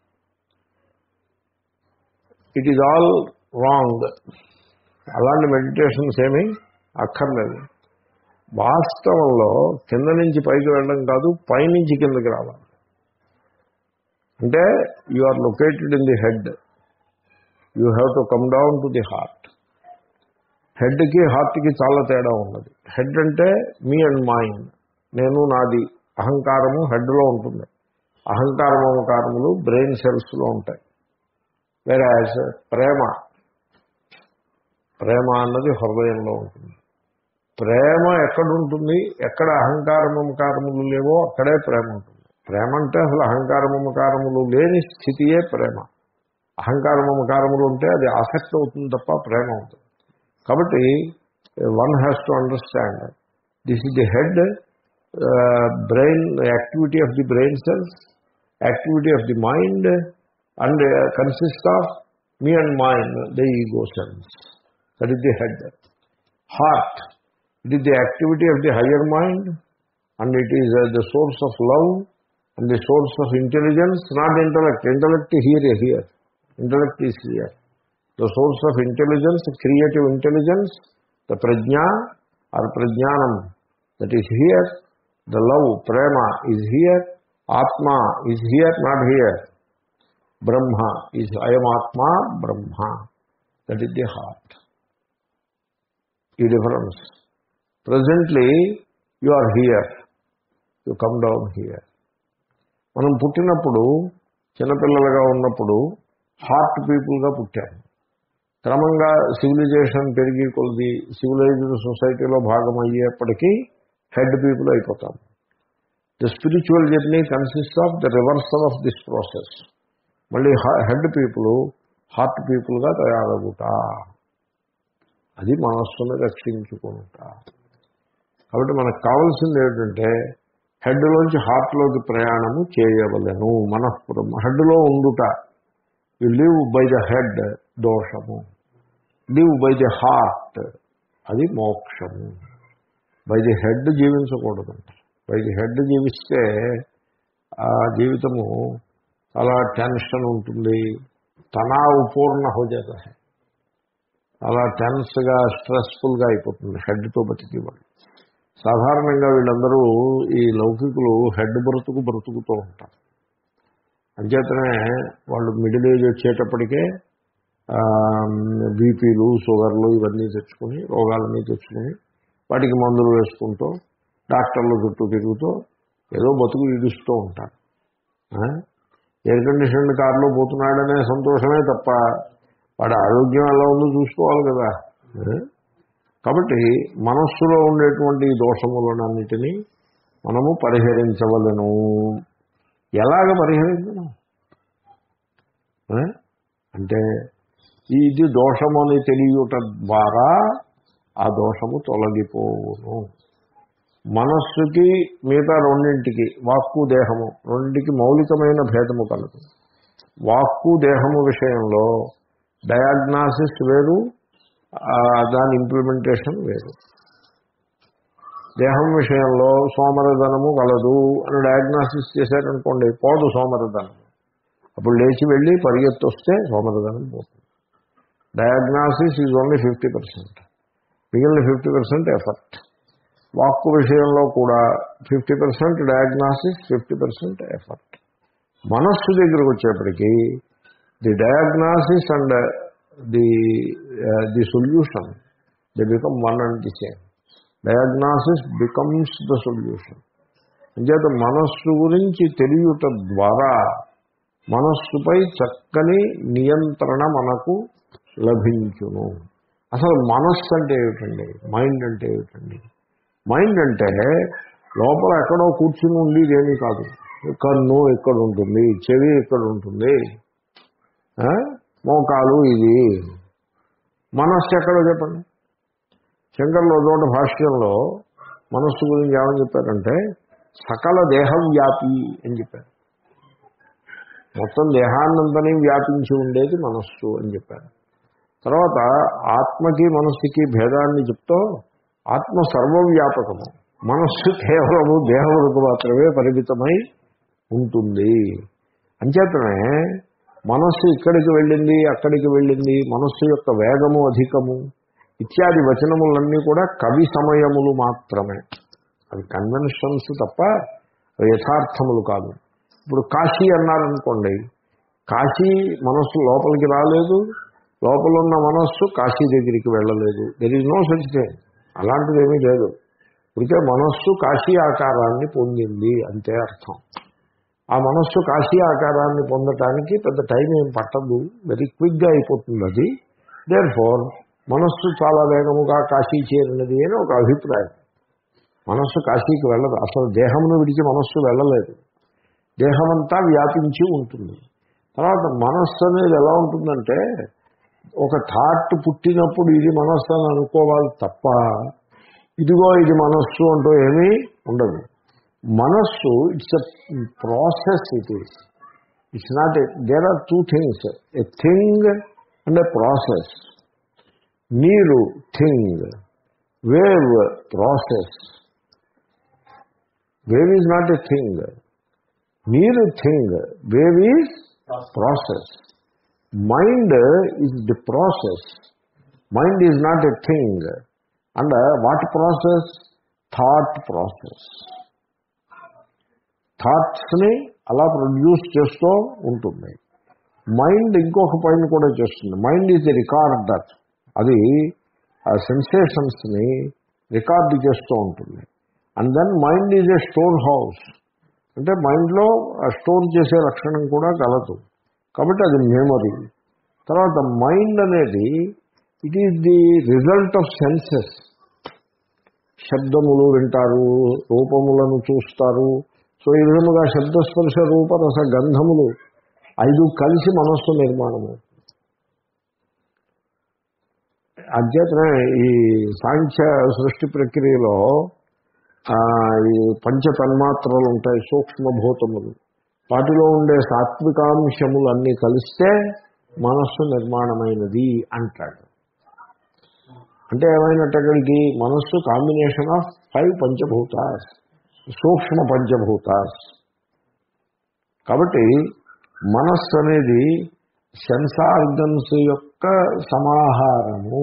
It is all wrong. అలాంటి మెడిటేషన్స్ ఏమీ అక్కర్లేదు. వాస్తవంలో కింద నుంచి పైకి వెళ్ళడం కాదు, పైనుంచి కిందకి రావాలి. అంటే you are located in the head, you have to come down to the heart. హెడ్కి హార్ట్కి చాలా తేడా ఉన్నది. హెడ్ అంటే మీ అండ్ మైండ్, నేను నాది. అహంకారము హెడ్లో ఉంటుంది, అహంకార మమకారములు బ్రెయిన్ సెల్స్లో ఉంటాయి. వేరాజ్ ప్రేమ అన్నది హృదయంలో ఉంటుంది. ప్రేమ ఎక్కడుంటుంది? ఎక్కడ అహంకార మమకారములు లేవో అక్కడే ప్రేమ ఉంటుంది. ప్రేమ అంటే అసలు అహంకార మమకారములు లేని స్థితియే ప్రేమ. అహంకార మమకారములు ఉంటే అది ఆసక్తి అవుతుంది తప్ప ప్రేమ అవుతుంది. కాబట్టి one has to understand this is the head, brain, activity of the brain cells, activity of the mind, and consist of me and mine, the ego cells. That is the head. Heart, it is the activity of the higher mind, and it is the source of love and the source of intelligence, not intellect. Intellect here. Intellect is here. The source of intelligence, creative intelligence, the prajna or prajnanam, that is here. The love, prema, is here. Atma is here, not here. Brahma is I am Atma, Brahma. That is the heart. The difference. Presently, you are here. You come down here. మనం పుట్టినప్పుడు, చిన్నపిల్లలుగా ఉన్నప్పుడు heart పీపుల్గా పుట్టాము. క్రమంగా civilisation పెరిగి కొద్ది civilized సొసైటీలో భాగం అయ్యేప్పటికీ head people అయిపోతాము. The spiritual journey consist of the reversal of this process. మళ్ళీ హెడ్ పీపుల్ హార్ట్ పీపుల్గా తయారవుతా. అది మనస్సును రక్షించుకుంటా. కాబట్టి మనకు కావాల్సింది ఏంటంటే హెడ్లోంచి హార్ట్లోకి ప్రయాణము చేయవలెను. మనఃపురం హెడ్లో ఉండుట. You live by the head, దోషము. లివ్ బై ది హార్ట్, అది మోక్షము. బై ది హెడ్ జీవించకూడదంట. బై ది హెడ్ జీవిస్తే ఆ జీవితము చాలా టెన్షన్ ఉంటుంది. తనావు పూర్ణ హోజేత, చాలా టెన్స్గా స్ట్రెస్ఫుల్గా అయిపోతుంది హెడ్తో బతికేవాళ్ళు. సాధారణంగా వీళ్ళందరూ ఈ లౌకికులు హెడ్ బ్రతుకుతూ ఉంటారు. అంచేతనే వాళ్ళు మిడిల్ ఏజ్ వచ్చేటప్పటికే బీపీలు, షుగర్లు ఇవన్నీ తెచ్చుకొని, రోగాలన్నీ తెచ్చుకొని వాటికి మందులు వేసుకుంటూ డాక్టర్ల చుట్టూ తిరుగుతూ ఏదో బతుకు ఈడుస్తూ ఉంటారు. ఎయిర్ కండిషన్ కారులో పోతున్నాడనే సంతోషమే తప్ప వాడి ఆరోగ్యం ఎలా ఉందో చూసుకోవాలి కదా. కాబట్టి మనస్సులో ఉండేటువంటి దోషములన్నిటినీ మనము పరిహరించవలను. ఎలాగ పరిహరించను అంటే ఇది దోషమని తెలియట ద్వారా ఆ దోషము తొలగిపోవును. మనస్సుకి మిగతా రెండింటికి, వాక్కు దేహము రెండింటికి మౌలికమైన భేదము కలదు. వాక్కు దేహము విషయంలో డయాగ్నాసిస్ వేరు, దాని ఇంప్లిమెంటేషన్ వేరు. దేహం విషయంలో సోమరధనము కలదు అని డయాగ్నాసిస్ చేశారనుకోండి, పోదు సోమరధనం. అప్పుడు లేచి వెళ్ళి పరిగెత్తి వస్తే సోమరధనం పోతుంది. డయాగ్నాసిస్ ఈజ్ ఓన్లీ 50%, మిగిలిన 50% ఎఫర్ట్. వాక్కు విషయంలో కూడా 50% డయాగ్నాసిస్, 50% ఎఫర్ట్. మనస్సు దగ్గరకు వచ్చేప్పటికీ the diagnosis and the solution, they become one and the same. Diagnosis becomes the solution. అంచేత మనస్సు గురించి తెలియట ద్వారా మనస్సుపై చక్కని నియంత్రణ మనకు లభించును. అసలు మనస్సు అంటే ఏమిటండి, మైండ్ అంటే ఏమిటండి? మైండ్ అంటే లోపల ఎక్కడో కూర్చుని ఉండేదేమీ కాదు. కన్ను ఇక్కడ ఉంటుంది, చెవి ఇక్కడ ఉంటుంది, మోకాలు ఇది. మనస్సు ఎక్కడో చెప్పండి. శంకర్లో చోట భాష్యంలో మనస్సు గురించి ఏమని చెప్పారంటే సకల దేహవ్యాపి అని చెప్పారు. మొత్తం దేహాన్నంతని వ్యాపించి ఉండేది మనస్సు అని చెప్పారు. తర్వాత ఆత్మకి మనస్సుకి భేదాన్ని చెప్తూ ఆత్మ సర్వవ్యాపకము, మనస్సు కేవలము దేహం వరకు మాత్రమే పరిమితమై ఉంటుంది. అంచేతనే మనస్సు ఇక్కడికి వెళ్ళింది, అక్కడికి వెళ్ళింది, మనస్సు యొక్క వేగము అధికము ఇత్యాది వచనములన్నీ కూడా కవి సమయములు మాత్రమే. అవి కన్వెన్షన్స్ తప్ప యథార్థములు కాదు. ఇప్పుడు కాశీ అన్నారనుకోండి, కాశీ మనస్సు లోపలికి రాలేదు, లోపల ఉన్న మనస్సు కాశీ దగ్గరికి వెళ్ళలేదు. There is no such thing. అలాంటిది ఏమీ లేదు. ఇప్పటికే మనస్సు కాశీ ఆకారాన్ని పొందింది అంతే అర్థం. ఆ మనస్సు కాశీ ఆకారాన్ని పొందటానికి పెద్ద టైం ఏం పట్టదు, వెరీ క్విక్గా అయిపోతుంది అది. దేర్ఫోర్ మనస్సు చాలా వేగముగా కాశీ చేరినది అని ఒక అభిప్రాయం. మనస్సు కాశీకి వెళ్ళదు. అసలు దేహమును విడిచి మనస్సు వెళ్ళలేదు. దేహమంతా వ్యాపించి ఉంటుంది. తర్వాత మనస్సు అనేది ఎలా ఉంటుందంటే ఒక థాట్ పుట్టినప్పుడు ఇది మనస్సు అని అనుకోవాలి తప్ప ఇదిగో ఇది మనస్సు అంటూ ఏమీ ఉండదు. మనస్సు it's a process. It's not there are two things, a thing and a process. నీరు thing, wave process. Wave is not a thing. నీరు thing, wave is process. Mind is the process. Mind is not a thing. And what process? Thought process. థాట్స్ని అలా produce చేస్తూ ఉంటుంది. Mind ఇంకొక పైన కూడా చేస్తుంది. Mind is the recorder. అది ఆ సెన్సేషన్స్ని రికార్డు చేస్తూ ఉంటుంది. And then mind is A store house. అంటే మైండ్లో స్టోర్ చేసే లక్షణం కూడా కలదు. కాబట్టి అది మెమరీ. తర్వాత మైండ్ అనేది it is the result of senses. శబ్దములు వింటారు, రూపములను చూస్తారు. సో ఈ విధముగా శబ్దస్పర్శ రూపరస గంధములు 5 కలిసి మనస్సు నిర్మాణము. అధ్యతనే ఈ సాంఖ్య సృష్టి ప్రక్రియలో ఈ పంచతన్మాత్రలు ఉంటాయి, సూక్ష్మభూతములు. వాటిలో ఉండే సాత్వికాంశములు అన్నీ కలిస్తే మనస్సు నిర్మాణమైనది అంటాడు. అంటే ఏమైనట్టు అక్కడికి మనస్సు కాంబినేషన్ ఆఫ్ 5 పంచభూతాస్, సూక్ష్మ పంచభూతాస్. కాబట్టి మనస్సు అనేది సెన్స్ ఆర్గన్స్ యొక్క సమాహారము.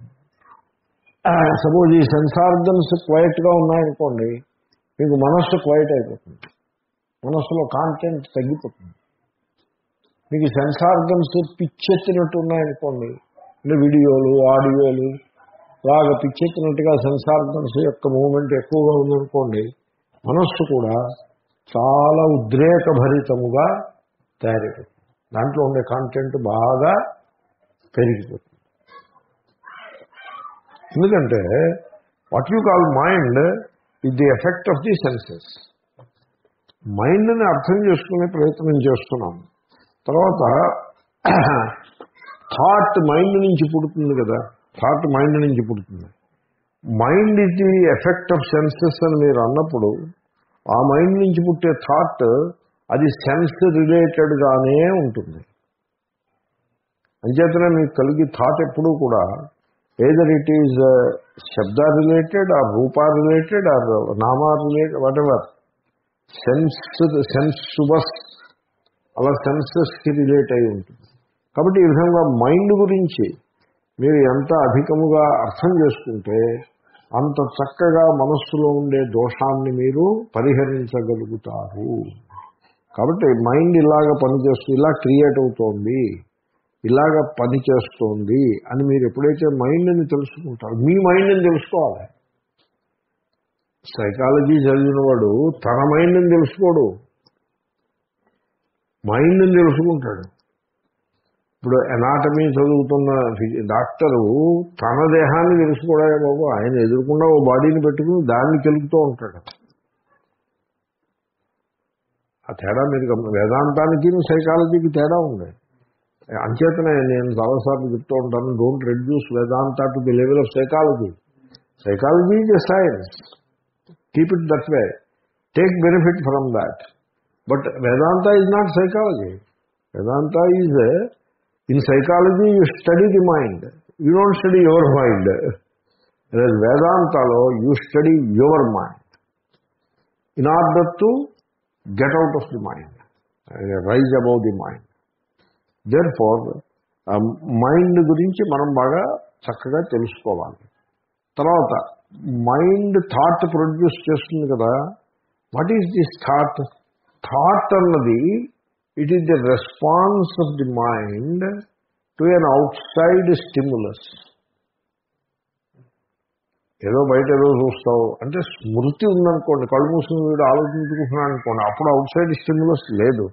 సపోజ్ ఈ సెన్స్ ఆర్గన్స్ క్వైట్గా ఉన్నాయనుకోండి, మీకు మనస్సు క్వైట్ అయిపోతుంది, మనస్సులో కాంటెంట్ తగ్గిపోతుంది. మీకు సెన్స్ ఆర్గన్స్ పిచ్చెత్తినట్టు ఉన్నాయనుకోండి, అంటే వీడియోలు ఆడియోలు బాగా పిచ్చెత్తినట్టుగా సెన్స్ ఆర్గన్స్ యొక్క మూమెంట్ ఎక్కువగా ఉందనుకోండి, మనస్సు కూడా చాలా ఉద్రేకభరితముగా తయారైపోతుంది. దాంట్లో ఉండే కాంటెంట్ బాగా పెరిగిపోతుంది. ఎందుకంటే what you call mind is the effect of the senses. మైండ్ని అర్థం చేసుకునే ప్రయత్నం చేస్తున్నాం. తర్వాత థాట్ మైండ్ నుంచి పుడుతుంది కదా, థాట్ మైండ్ నుంచి పుడుతుంది. Mind is the effect of senses అని మీరు అన్నప్పుడు ఆ మైండ్ నుంచి పుట్టే థాట్ అది సెన్స్ రిలేటెడ్గానే ఉంటుంది. అంచేతనే మీకు కలిగి థాట్ ఎప్పుడూ కూడా either it is శబ్ద రిలేటెడ్ ఆర్ రూపా రిలేటెడ్ ఆర్ నామా రిలేటెడ్, వాట్ ఎవర్ సెన్సుబస్ అలా సెన్సెస్కి రిలేట్ అయి ఉంటుంది. కాబట్టి ఈ విధంగా మైండ్ గురించి మీరు ఎంత అధికముగా అర్థం చేసుకుంటే అంత చక్కగా మనస్సులో ఉండే దోషాన్ని మీరు పరిహరించగలుగుతారు. కాబట్టి మైండ్ ఇలాగ పనిచేస్తూ ఇలా క్రియేట్ అవుతోంది, ఇలాగ పని చేస్తోంది అని మీరు ఎప్పుడైతే మైండ్ని తెలుసుకుంటారో, మీ మైండ్ని తెలుసుకోవాలి. సైకాలజీ చదివిన వాడు తన మైండ్ని తెలుసుకోడు, మైండ్ని తెలుసుకుంటాడు. ఇప్పుడు ఎనాటమీ చదువుతున్న డాక్టరు తన దేహాన్ని తెలుసుకోవడే బాబు, ఆయన ఎదురుకుండా ఓ బాడీని పెట్టుకుని దాన్ని తెలుపుతూ ఉంటాడు. ఆ తేడా మీరు వేదాంతానికి సైకాలజీకి తేడా ఉంది. అంచేతనే నేను చాలాసార్లు చెప్తూ ఉంటాను, don't reduce Vedanta to the level of psychology. Psychology is a science, keep it that way, take benefit from that. But Vedanta is not psychology. Vedanta is, in psychology you study the mind, you don't study your mind. వేదాంతలో you study your mind in order to get out of the mind, rise above the mind. Therefore mind గురించి మనం బాగా చక్కగా తెలుసుకోవాలి. తర్వాత mind thought produce చేస్తుంది కదా. What is this thought? Thought అన్నది it is the response of the mind to an outside stimulus. ఏదో బయట ఏదో చూస్తావు అంటే స్మృతి ఉందనుకోండి, కళ్ళు మూసుకుని వీడు ఆలోచించుకుంటున్నాడు అనుకోండి, అప్పుడు అవుట్ సైడ్ స్టిమ్యులస్ లేదు.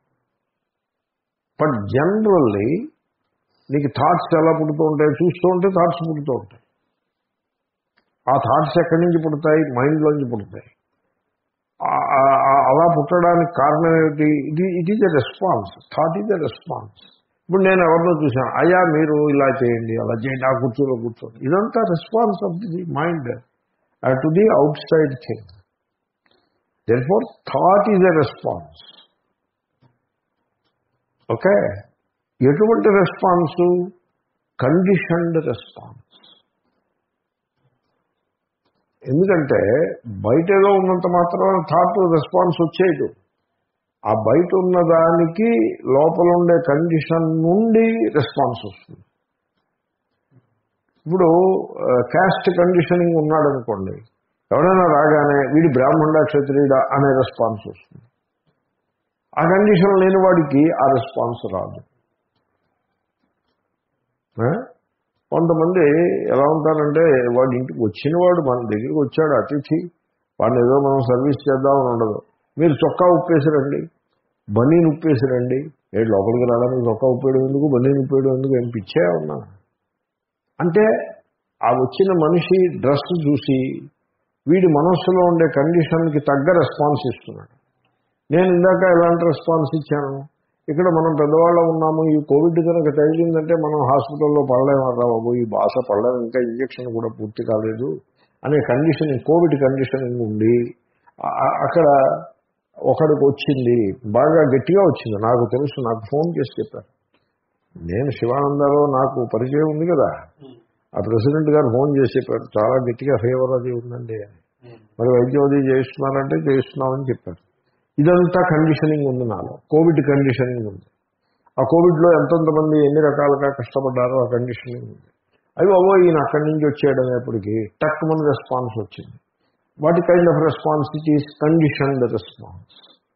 బట్ జనరల్లీ నీకు థాట్స్ ఎలా పుడుతూ ఉంటాయి, చూస్తూ ఉంటే థాట్స్ పుడుతూ ఉంటాయి. ఆ థాట్స్ ఎక్కడి నుంచి పుడతాయి? మైండ్లోంచి పుడతాయి. అలా పుట్టడానికి కారణం ఏమిటి? It is a response. Thought is a response. ఇప్పుడు నేను ఎవరినో చూశాను, అయ్యా మీరు ఇలా చేయండి, అలా చేయండి, ఆ కూర్చోలో కూర్చోండి, ఇదంతా response of the mind to the outside thing. Therefore thought is a response. Okay, ఎటువంటి రెస్పాన్సు? Conditioned response. ఎందుకంటే బయట ఏదో ఉన్నంత మాత్రం థాట్ రెస్పాన్స్ వచ్చేది. ఆ బయట ఉన్నదానికి లోపల ఉండే కండిషన్ నుండి రెస్పాన్స్ వస్తుంది. ఇప్పుడు క్యాస్ట్ కండిషనింగ్ ఉన్నాడు అనుకోండి, ఎవరైనా రాగానే వీడి బ్రాహ్మణ క్షత్రియుడా అనే రెస్పాన్స్ వస్తుంది. ఆ కండిషన్ లేని వాడికి ఆ రెస్పాన్స్ రాదు. కొంతమంది ఎలా ఉంటారంటే, వాడి ఇంటికి వచ్చినవాడు మన దగ్గరికి వచ్చాడు అతిథి, వాడిని ఏదో మనం సర్వీస్ చేద్దామని ఉండదు. మీరు చొక్కా ఉప్పేసిరండి, బన్నీని ఉప్పేసిరండి, ఏడు లోపలికి రావడానికి చొక్కా ఉప్పేయడం ఎందుకు, బన్నీని ఉప్పేయడం ఎందుకు, ఏం పిచ్చే ఉన్నా అంటే ఆ వచ్చిన మనిషి డ్రెస్ చూసి వీడి మనస్సులో ఉండే కండిషన్కి తగ్గ రెస్పాన్స్ ఇస్తున్నాడు. నేను ఇందాక ఎలాంటి రెస్పాన్స్ ఇచ్చాను? ఇక్కడ మనం పెద్దవాళ్ళం ఉన్నాము, ఈ కోవిడ్ కనుక తగిలిందంటే మనం హాస్పిటల్లో పడలేమరా బాబు, ఈ భాష పడలేము, ఇంకా ఇంజక్షన్ కూడా పూర్తి కాలేదు అనే కండిషనింగ్, కోవిడ్ కండిషనింగ్ ఉండి అక్కడ ఒకడికి వచ్చింది, బాగా గట్టిగా వచ్చింది. నాకు తెలుసు, నాకు ఫోన్ చేసి చెప్పారు. నేను శివానందలో నాకు పరిచయం ఉంది కదా, ఆ ప్రెసిడెంట్ గారు ఫోన్ చేసి చెప్పారు, చాలా గట్టిగా ఫీవర్ అది ఉందండి అని. మరి వైద్యం అది చేస్తున్నారంటే చేస్తున్నామని చెప్పారు. ఇదంతా కండిషనింగ్ ఉంది నాలో, కోవిడ్ కండిషనింగ్ ఉంది. ఆ కోవిడ్లో ఎంతమంది ఎన్ని రకాలుగా కష్టపడ్డారో ఆ కండిషనింగ్ ఉంది. అవి ఈయన అక్కడి నుంచి వచ్చేయడమేపటికి టక్ మన రెస్పాన్స్ వచ్చింది. What kind of response? It is conditioned response.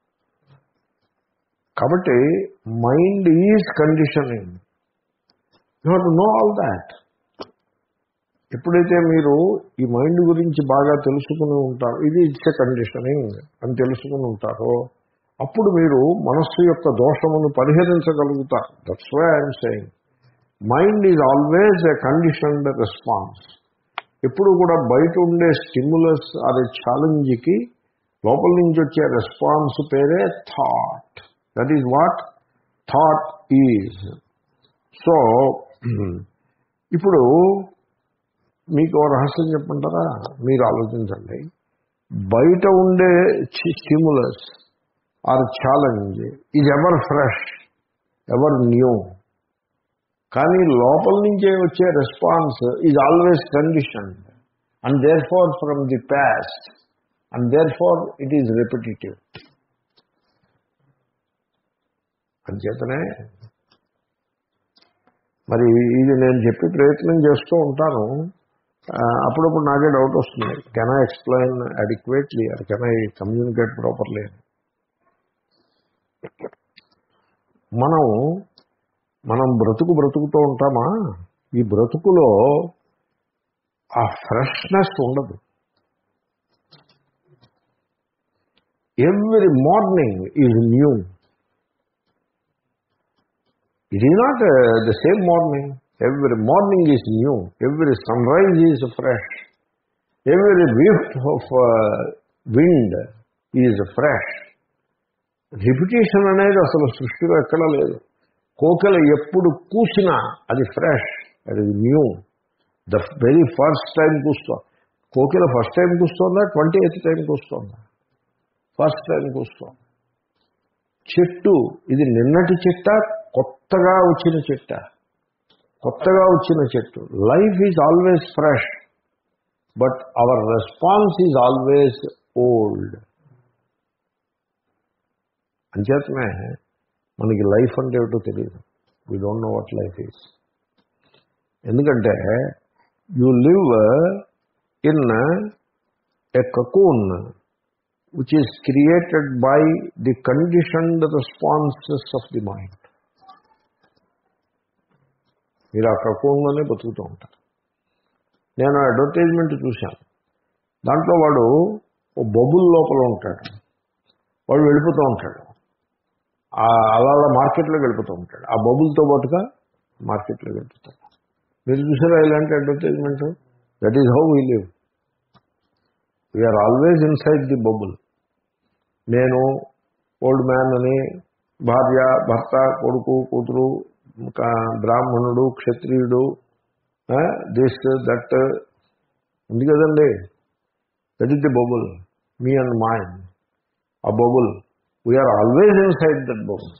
కాబట్టి mind is conditioning. You have to know all that. ఎప్పుడైతే మీరు ఈ మైండ్ గురించి బాగా తెలుసుకుని ఉంటారో, ఇది ఇట్స్ ఎ కండిషనింగ్ అని తెలుసుకుని ఉంటారో, అప్పుడు మీరు మనస్సు యొక్క దోషమును పరిహరించగలుగుతారు. That's why I'm saying mind is always a conditioned response. ఎప్పుడు కూడా బయట ఉండే స్టిమ్యులస్ అదే ఛాలెంజ్కి లోపల నుంచి వచ్చే రెస్పాన్స్ పేరే thought. That is what thought is. So ఇప్పుడు మీకు రహస్యం చెప్పంటారా? మీరు ఆలోచించండి. బయట ఉండే stimulus or challenge is ever fresh, ever new. కానీ లోపల నుంచే వచ్చే response is always conditioned and therefore from the past and therefore it is repetitive. అంచేతనే మరి ఇది నేను చెప్పి ప్రయత్నం చేస్తూ ఉంటాను. అప్పుడప్పుడు నాకే డౌట్ వస్తుంది, can I explain adequately or can I communicate properly. మనం బ్రతుకుతూ ఉంటామా? ఈ బ్రతుకులో ఆ ఫ్రెష్నెస్ ఉండదు. Every morning is new. It is not the same morning. Every morning is new. Every sunrise is fresh. Every whiff of wind is fresh. Repetition అనేది అసలు సృష్టిలో ఎక్కడా లేదు. కోకిల ఎప్పుడు కూసినా అది ఫ్రెష్, అది new. The very first time కూస్తా. కోకిల ఫస్ట్ టైం కూస్తోందా, 28th టైం కూస్తోందా? ఫస్ట్ టైం కూస్తోంది. చెట్టు ఇది నిన్నటి చెట్ట, కొత్తగా వచ్చిన చెట్ట? కొత్తగా వచ్చిన చెట్టు. Life is always fresh, but our response is always old. అంచేతనే మనకి లైఫ్ అంటే ఏమిటో తెలియదు. We don't know what life is. ఎందుకంటే you live in a cocoon which is created by the conditioned responses of the mind. మీరు ఆ కకూన్లోనే బతుకుతూ ఉంటారు. నేను అడ్వర్టైజ్మెంట్ చూశాను. దాంట్లో వాడు ఓ బబుల్ లోపల ఉంటాడు. వాడు వెళ్ళిపోతూ ఉంటాడు, అలా మార్కెట్లోకి వెళ్ళిపోతూ ఉంటాడు. ఆ బబుల్తో పాటుగా మార్కెట్లోకి వెళ్ళిపోతాడు. మీరు చూసారా ఇలాంటి advertisement? That is how we live. We're always inside the bubble. నేను ఓల్డ్ మ్యాన్ అని, భార్య, భర్త, కొడుకు, కూతురు, బ్రాహ్మణుడు, క్షత్రియుడు, దిస్ దట్ ఉంది కదండి. That is the bubble, me and mind. ఆ bubble, we're always inside that bubble.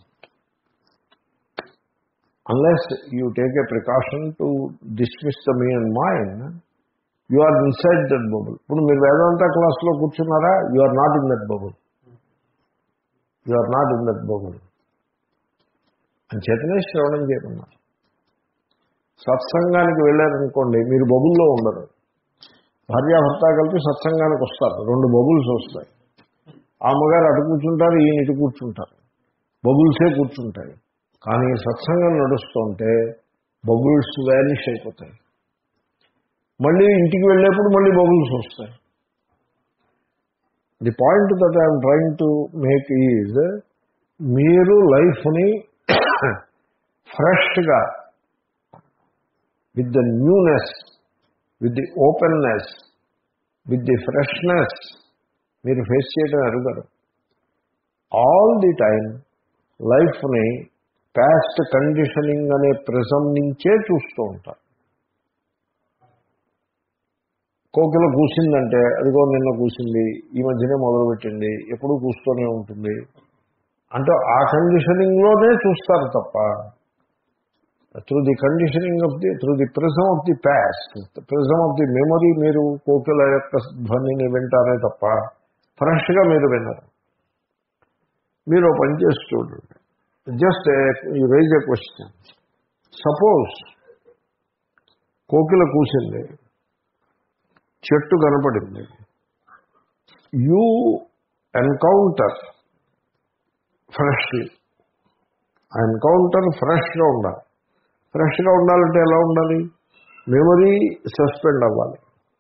Unless you take a precaution to dismiss the me and mind, you are inside that bubble. ఇప్పుడు మీరు వేదాంత క్లాస్లో కూర్చున్నారా? You are not in that bubble. You are not in that bubble. అంచేతనే శ్రవణం చేయకున్నారు. సత్సంగానికి వెళ్ళారనుకోండి, మీరు బబుల్లో ఉండరు. భార్యాభర్త కలిపి సత్సంగానికి వస్తారు, 2 బబుల్స్ వస్తాయి. అమ్మగారు అటు కూర్చుంటారు, ఈయన ఇటు కూర్చుంటారు, బబుల్సే కూర్చుంటాయి. కానీ సత్సంగం నడుస్తుంటే బబుల్స్ వ్యానిష్ అయిపోతాయి. మళ్ళీ ఇంటికి వెళ్ళేప్పుడు మళ్ళీ బబుల్స్ వస్తాయి. The point that I'm trying to make is, మీరు లైఫ్ని ఫ్రెష్గా, with the newness, with the openness, with the freshness మీరు ఫేస్ చేయడం అరుగరు. ఆల్ ది టైమ్ లైఫ్ని పాస్ట్ కండిషనింగ్ అనే ప్రిజం నుంచే చూస్తూ ఉంటారు. కోకిల కూసిందంటే అదిగో నిన్న కూసింది, ఈ మధ్యనే మొదలుపెట్టింది, ఎప్పుడూ కూస్తూనే ఉంటుంది అంటే ఆ కండిషనింగ్లోనే చూస్తారు తప్ప through the conditioning of the through the prism of the past, prism of the memory మీరు కోకిల యొక్క ధ్వనిని వింటారే తప్ప ఫ్రెష్గా మీరు వినరు. మీరు పని చేసి చూడండి. Just you raise a question. Suppose కోకిల కూసింది, చెట్టు కనపడింది, యూ ఎన్కౌంటర్ ఫ్రెష్లీ. ఆ ఎన్కౌంటర్ ఫ్రెష్గా ఉండాలి. ఫ్రెష్గా ఉండాలంటే ఎలా ఉండాలి? మెమరీ సస్పెండ్ అవ్వాలి.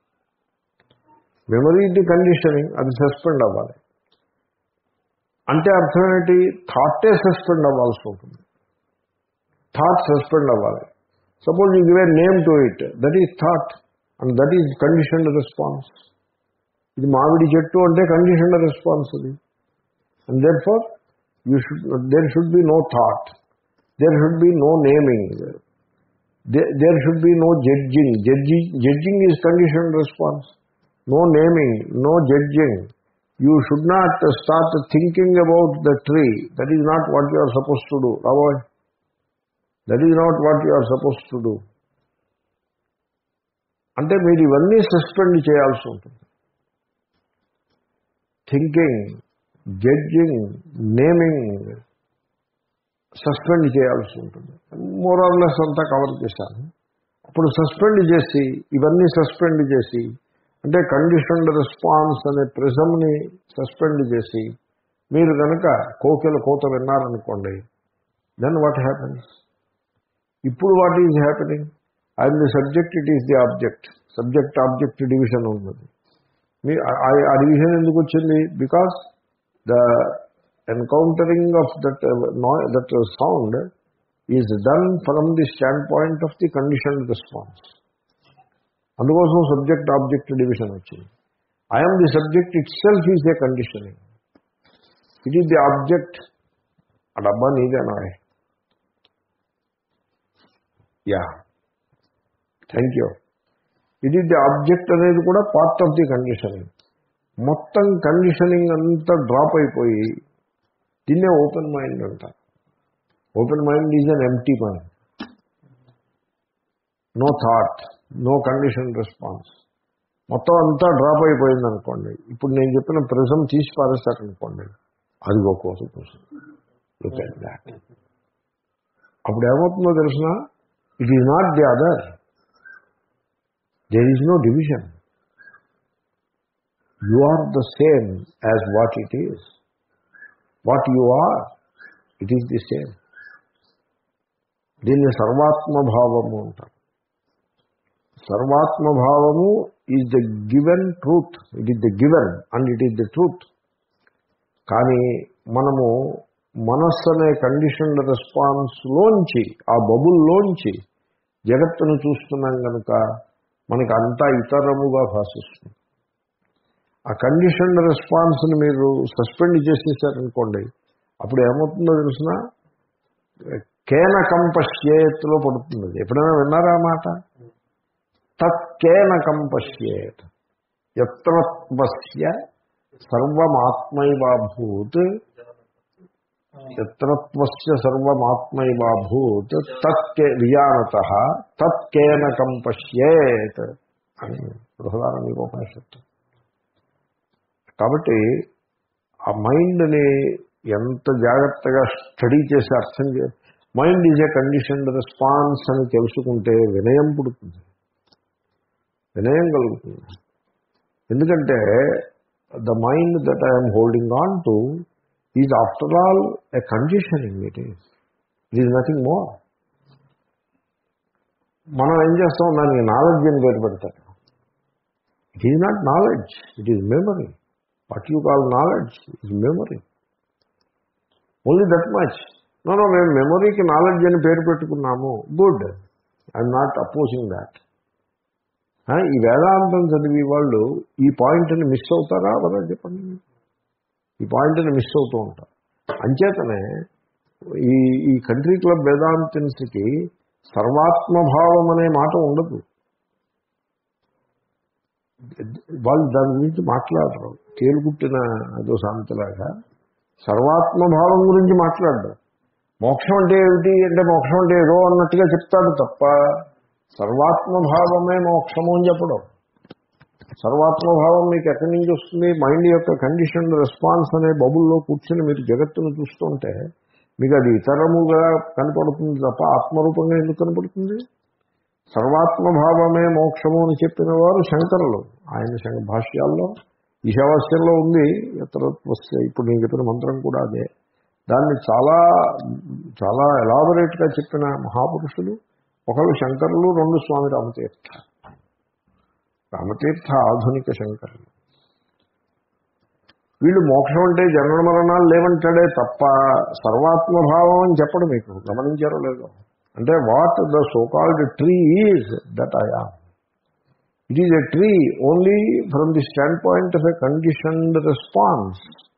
మెమరీ ది కండిషనింగ్ అది సస్పెండ్ అవ్వాలి. అంటే అర్థం ఏంటి? థాటే సస్పెండ్ అవ్వాల్సి ఉంటుంది. థాట్ సస్పెండ్ అవ్వాలి. Suppose you give a name to it, that is thought and that is conditioned response. ఇది మామిడి చెట్టు అంటే కండిషన్డ్ రెస్పాన్స్ అది. And there should be no thought, there should be no naming, there should be no judging is conditioned response. No naming, no judging. You should not start thinking about the tree. That is not what you are supposed to do. Avoid. That is not what you are supposed to do. అంటే మీరు ఇవన్నీ suspend చేయాల్సి ఉంటుంది. Thinking, judging, naming suspend చేయాల్సి ఉంటుంది. More or less అంతా cover చేశాను. అప్పుడు సస్పెండ్ చేసి, ఇవన్నీ సస్పెండ్ చేసి, అంటే కండిషన్డ్ రెస్పాన్స్ అనే ప్రిజంని సస్పెండ్ చేసి మీరు కనుక కోకిల కోత విన్నారనుకోండి, దెన్ వాట్ హ్యాపెన్స్? ఇప్పుడు what is happening? I'm the subject, it is the object. Subject object division ఉన్నది. మీ ఆ డివిజన్ ఎందుకు వచ్చింది? Because the encountering of that sound is done from the standpoint of the conditioned response. అందుకోసం subject object division వచ్చింది. I am the subject itself is a conditioning. It is the object. అడబ్బా నీదేనా? Yeah, thank you. It is the object అనేది కూడా part of the conditioning. మొత్తం conditioning అంతా drop అయిపోయి దీన్నే ఓపెన్ మైండ్ అంటారు. Open mind is an empty mind. No thought, no condition response. మొత్తం అంతా డ్రాప్ అయిపోయింది అనుకోండి. ఇప్పుడు నేను చెప్పిన ప్రిజం తీసి పారేస్తారనుకోండి, అది కోసం లుక్ ఎట్ దాట్. అప్పుడు ఏమవుతుందో తెలిసిన, it is not the other. There is no division. You are the same as what it is. What you are, it is the same. దీన్ని సర్వాత్మభావము అంటారు. సర్వాత్మభావము is the given truth. It is the given and it is the truth. కానీ మనము మనస్సు అనే conditioned రెస్పాన్స్లోంచి, ఆ బబుల్లోంచి జగత్తును చూస్తున్నాం కనుక మనకి అంతా ఇతరముగా భాషిస్తుంది. ఆ కండిషన్డ్ రెస్పాన్స్ని మీరు సస్పెండ్ చేసేసారనుకోండి, అప్పుడు ఏమవుతుందో తెలిసిన, కేనకం పశ్యేత్లో పడుతుంది. ఎప్పుడైనా విన్నారా మాట? తత్కేనకం పశ్యేత్ యత్రత్వస్య సర్వమాత్మైవాభూత్, యత్రత్వస్య సర్వమాత్మైవాభూత్ తత్కే విజానతః తత్కేనకం పశ్యేత్ అని బృహదారణ్యకోపనిషత్తు. కాబట్టి ఆ మైండ్ని ఎంత జాగ్రత్తగా స్టడీ చేసి అర్థం చేయాలి. Mind is a conditioned response అని తెలుసుకుంటే వినయం పుడుతుంది, వినయం కలుగుతుంది. ఎందుకంటే the mind that I'm holding on to is after all a conditioning. It is nothing more. మనం ఏం చేస్తాం? దానికి నాలెడ్జ్ అని పేరు పెడతారు. It is not knowledge, it is memory. What you call knowledge is memory. Only that much. No, మేము మెమొరీకి knowledge అని పేరు పెట్టుకున్నాము. Good, I'm not opposing that. ఈ వేదాంతం చదివి వాళ్ళు ఈ పాయింట్ని మిస్ అవుతారా? అలా చెప్పండి. ఈ పాయింట్ని మిస్ అవుతూ ఉంటారు. అంచేతనే ఈ ఈ కంట్రీ క్లబ్ వేదాంతిన్స్కి సర్వాత్మభావం అనే మాట ఉండదు. వాళ్ళు దాని గురించి మాట్లాడరు. తేలుగుట్టిన అదో సామెతలాగా సర్వాత్మభావం గురించి మాట్లాడరు. మోక్షం అంటే ఏమిటి అంటే మోక్షం అంటే ఏదో అన్నట్టుగా చెప్తాడు తప్ప సర్వాత్మభావమే మోక్షము అని చెప్పడం. సర్వాత్మభావం మీకు ఎక్కడి నుంచి వస్తుంది? మైండ్ యొక్క కండిషన్ రెస్పాన్స్ అనే బబుల్లో కూర్చొని మీరు జగత్తును చూస్తుంటే మీకు అది ఇతరముగా కనపడుతుంది తప్ప ఆత్మరూపంగా ఎందుకు కనపడుతుంది? సర్వాత్మభావమే మోక్షము అని చెప్పిన వారు శంకరులు. ఆయన భాష్యాల్లో ఈశావాస్యంలో ఉంది. వస్తే ఇప్పుడు నేను చెప్పిన మంత్రం కూడా అదే. దాన్ని చాలా చాలా ఎలాబొరేట్గా చెప్పిన మహాపురుషులు ఒకళ్ళు శంకరులు, రెండు స్వామి రామతీర్థ. రామతీర్థ ఆధునిక శంకరులు. వీళ్ళు మోక్షం అంటే జన్మ మరణాలు లేవంటాడే తప్ప సర్వాత్మభావం అని చెప్పడం మీకు గమనించారో లేదో. అంటే what the so called tree is that I am. It is a tree only from the standpoint of a conditioned response.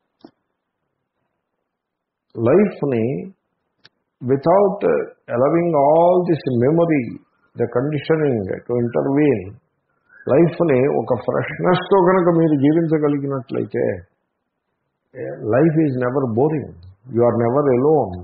లైఫ్ని without allowing all this memory, the conditioning to intervene, లైఫ్ని ఒక ఫ్రెష్నెస్తో కనుక మీరు జీవించగలిగినట్లయితే life is never boring. You are never alone.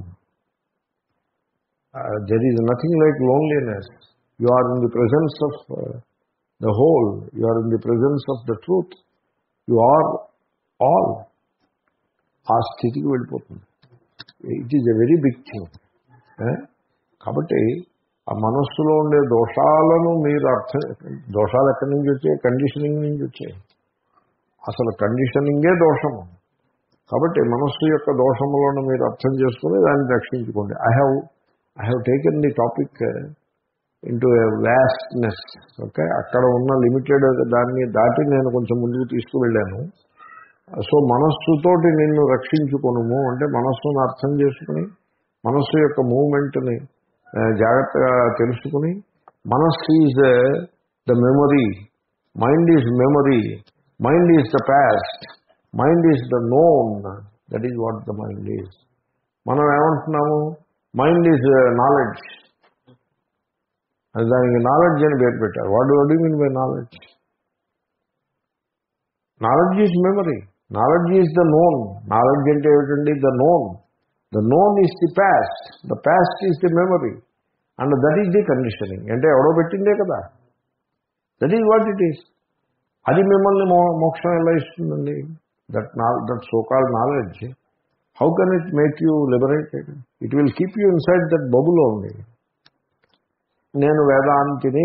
There is nothing like loneliness. You are in the presence of the whole. You are in the presence of the truth. You are all. ఆ స్థితికి వెళ్ళిపోతుంది. It is a very big thing. కాబట్టి ఆ మనస్సులో ఉండే దోషాలను మీరు దోషాలు ఎక్కడి నుంచి వచ్చాయి? కండిషనింగ్ నుంచి వచ్చాయి. అసలు కండిషనింగే దోషము. కాబట్టి మనస్సు యొక్క దోషములను మీరు అర్థం చేసుకుని దాన్ని రక్షించుకోండి. I have taken the topic into a vastness. Okay, అక్కడ ఉన్న లిమిటెడ్ దాన్ని దాటి నేను కొంచెం ముందుకు తీసుకువెళ్ళాను. సో మనస్సుతోటి నిన్ను రక్షించుకోను అంటే మనస్సును అర్థం చేసుకుని మనస్సు యొక్క మూమెంట్ని జాగ్రత్తగా తెలుసుకుని, మనస్సు is the memory, mind is memory, mind is the past, mind is the known. That is what the mind is. మనం ఏమంటున్నాము? Mind is knowledge. దానికి నాలెడ్జ్ అని పేరు పెట్టారు. What do you mean by knowledge? Knowledge is memory, knowledge is the known. Knowledge అంటే ఏమిటండి? The known. The known is the past, the past is the memory, and that is the conditioning. అంటే ఎవడో పెట్టిందే కదా. That is what it is. అది మిమ్మల్ని మోక్షం ఎలా ఇస్తుందండి? That so called knowledge. How can it make you liberated? It will keep you inside that bubble only. నేను వేదాంతిని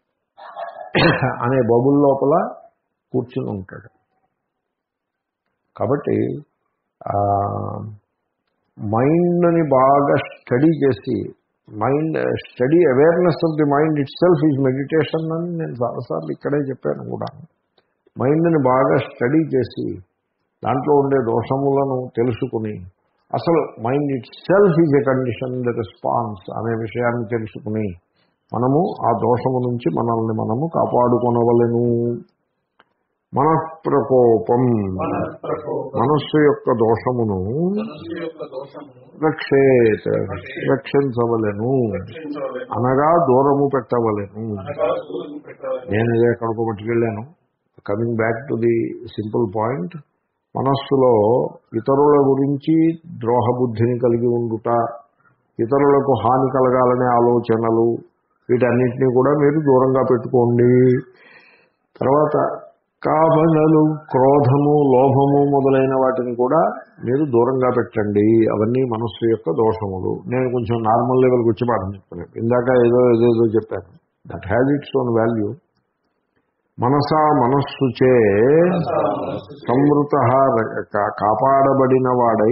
అనే బబుల్ లోపల కూర్చుని ఉంటాడు. కాబట్టి మైండ్ని బాగా స్టడీ చేసి, mind study awareness of the mind itself is meditation అని నేను చాలాసార్లు ఇక్కడే చెప్పాను కూడా. మైండ్ని బాగా స్టడీ చేసి దాంట్లో ఉండే దోషములను తెలుసుకుని, అసలు mind itself is a condition the response అనే విషయాన్ని తెలుసుకుని మనము ఆ దోషము నుంచి మనల్ని మనము కాపాడుకొనవలెను. మనఃప్రకోపం, మనస్సు యొక్క దోషమును రక్షేత్, రక్షించవలెను అనగా దూరము పెట్టవలెను. నేను ఇదే ఎక్కడికో పట్టుకెళ్ళాను. Coming back to the simple point, మనస్సులో ఇతరుల గురించి ద్రోహబుద్ధిని కలిగి ఉండుట, ఇతరులకు హాని కలగాలనే ఆలోచనలు, వీటన్నిటినీ కూడా మీరు దూరంగా పెట్టుకోండి. తర్వాత కామనలు, క్రోధము, లోభము మొదలైన వాటిని కూడా మీరు దూరంగా పెట్టండి. అవన్నీ మనస్సు యొక్క దోషములు. నేను కొంచెం నార్మల్ లెవెల్కి వచ్చి పాఠం చెప్తున్నాను. ఇందాక ఏదేదో చెప్పాను. That has its own value. మనసా, మనస్సుచే సంవృత కాపాడబడిన వాడై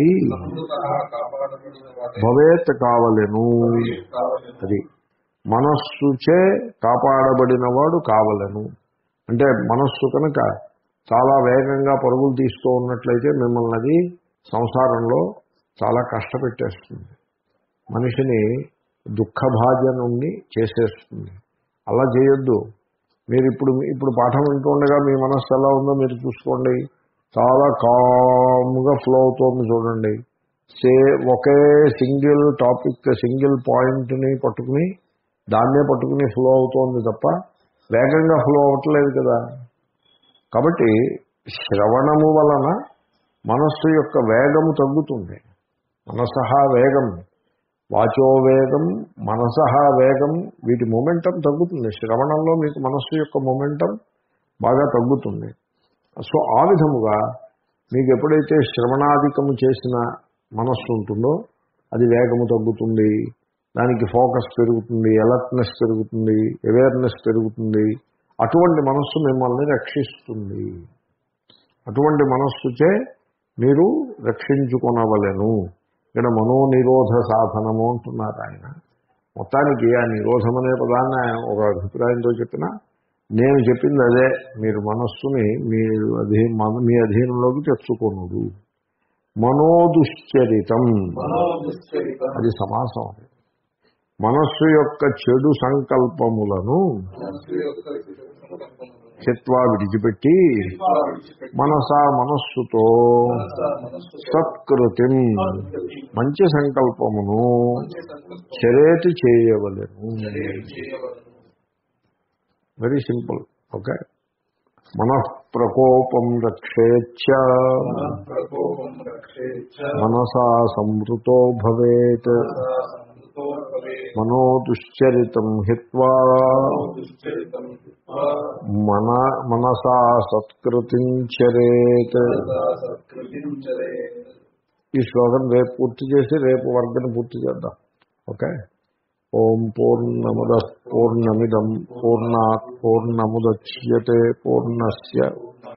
భవేత్ కావలెను. అది మనస్సుచే కాపాడబడినవాడు కావలెను. అంటే మనస్సు కనుక చాలా వేగంగా పరుగులు తీస్తూ ఉన్నట్లయితే మిమ్మల్ని అది సంసారంలో చాలా కష్టపెట్టేస్తుంది. మనిషిని దుఃఖభాజ నుండి చేసేస్తుంది. అలా చేయొద్దు. మీరు ఇప్పుడు పాఠం వింటూ ఉండగా మీ మనస్సు ఎలా ఉందో మీరు చూసుకోండి. చాలా కామ్గా ఫ్లో అవుతోంది చూడండి. ఒకే సింగిల్ టాపిక్, సింగిల్ పాయింట్ని పట్టుకుని దాన్నే పట్టుకుని ఫ్లో అవుతోంది తప్ప వేగంగా ఫ్లో అవ్వట్లేదు కదా. కాబట్టి శ్రవణము వలన మనస్సు యొక్క వేగము తగ్గుతుంది. మనసహ వేగం, వాచో వేగం, మనసహ వేగం, వీటి మొమెంటం తగ్గుతుంది. శ్రవణంలో మీకు మనస్సు యొక్క మొమెంటం బాగా తగ్గుతుంది. సో ఆ విధముగా మీకు ఎప్పుడైతే శ్రవణాధికము చేసిన మనస్సు ఉంటుందో అది వేగము తగ్గుతుంది, దానికి ఫోకస్ పెరుగుతుంది, అలర్ట్నెస్ పెరుగుతుంది, అవేర్నెస్ పెరుగుతుంది. అటువంటి మనస్సు మిమ్మల్ని రక్షిస్తుంది. అటువంటి మనస్సుచే మీరు రక్షించుకొనవలెను. ఇక్కడ మనోనిరోధ సాధనము అంటున్నారు ఆయన. మొత్తానికి ఆ నిరోధం అనే పదాన్ని ఆయన ఒక అభిప్రాయంతో చెప్పినా నేను చెప్పింది అదే. మీరు మనస్సుని మీ అధీనంలోకి తెచ్చుకొనుడు. మనోదుశ్చరితం, అది సమాసం. మనస్సు యొక్క చెడు సంకల్పములను చిత్వా విడిచిపెట్టి మనస్సుతో సత్కృతిం, మంచి సంకల్పమును చరేతి చేయవలెను. Very simple. ఓకే. మనఃప్రకోపం రక్షేచ్చ మనసా సంవృతో భవేత్. మనోదుశ్చరితం హిత్వా మనసా సత్కృతిం చరేత్. ఈ శ్లోకం రేపు పూర్తి చేసి రేపు వర్గను పూర్తి చేద్దాం. ఓకే. ఓం పూర్ణముదః పూర్ణమిదం పూర్ణాత్ పూర్ణముదచ్యతే పూర్ణస్య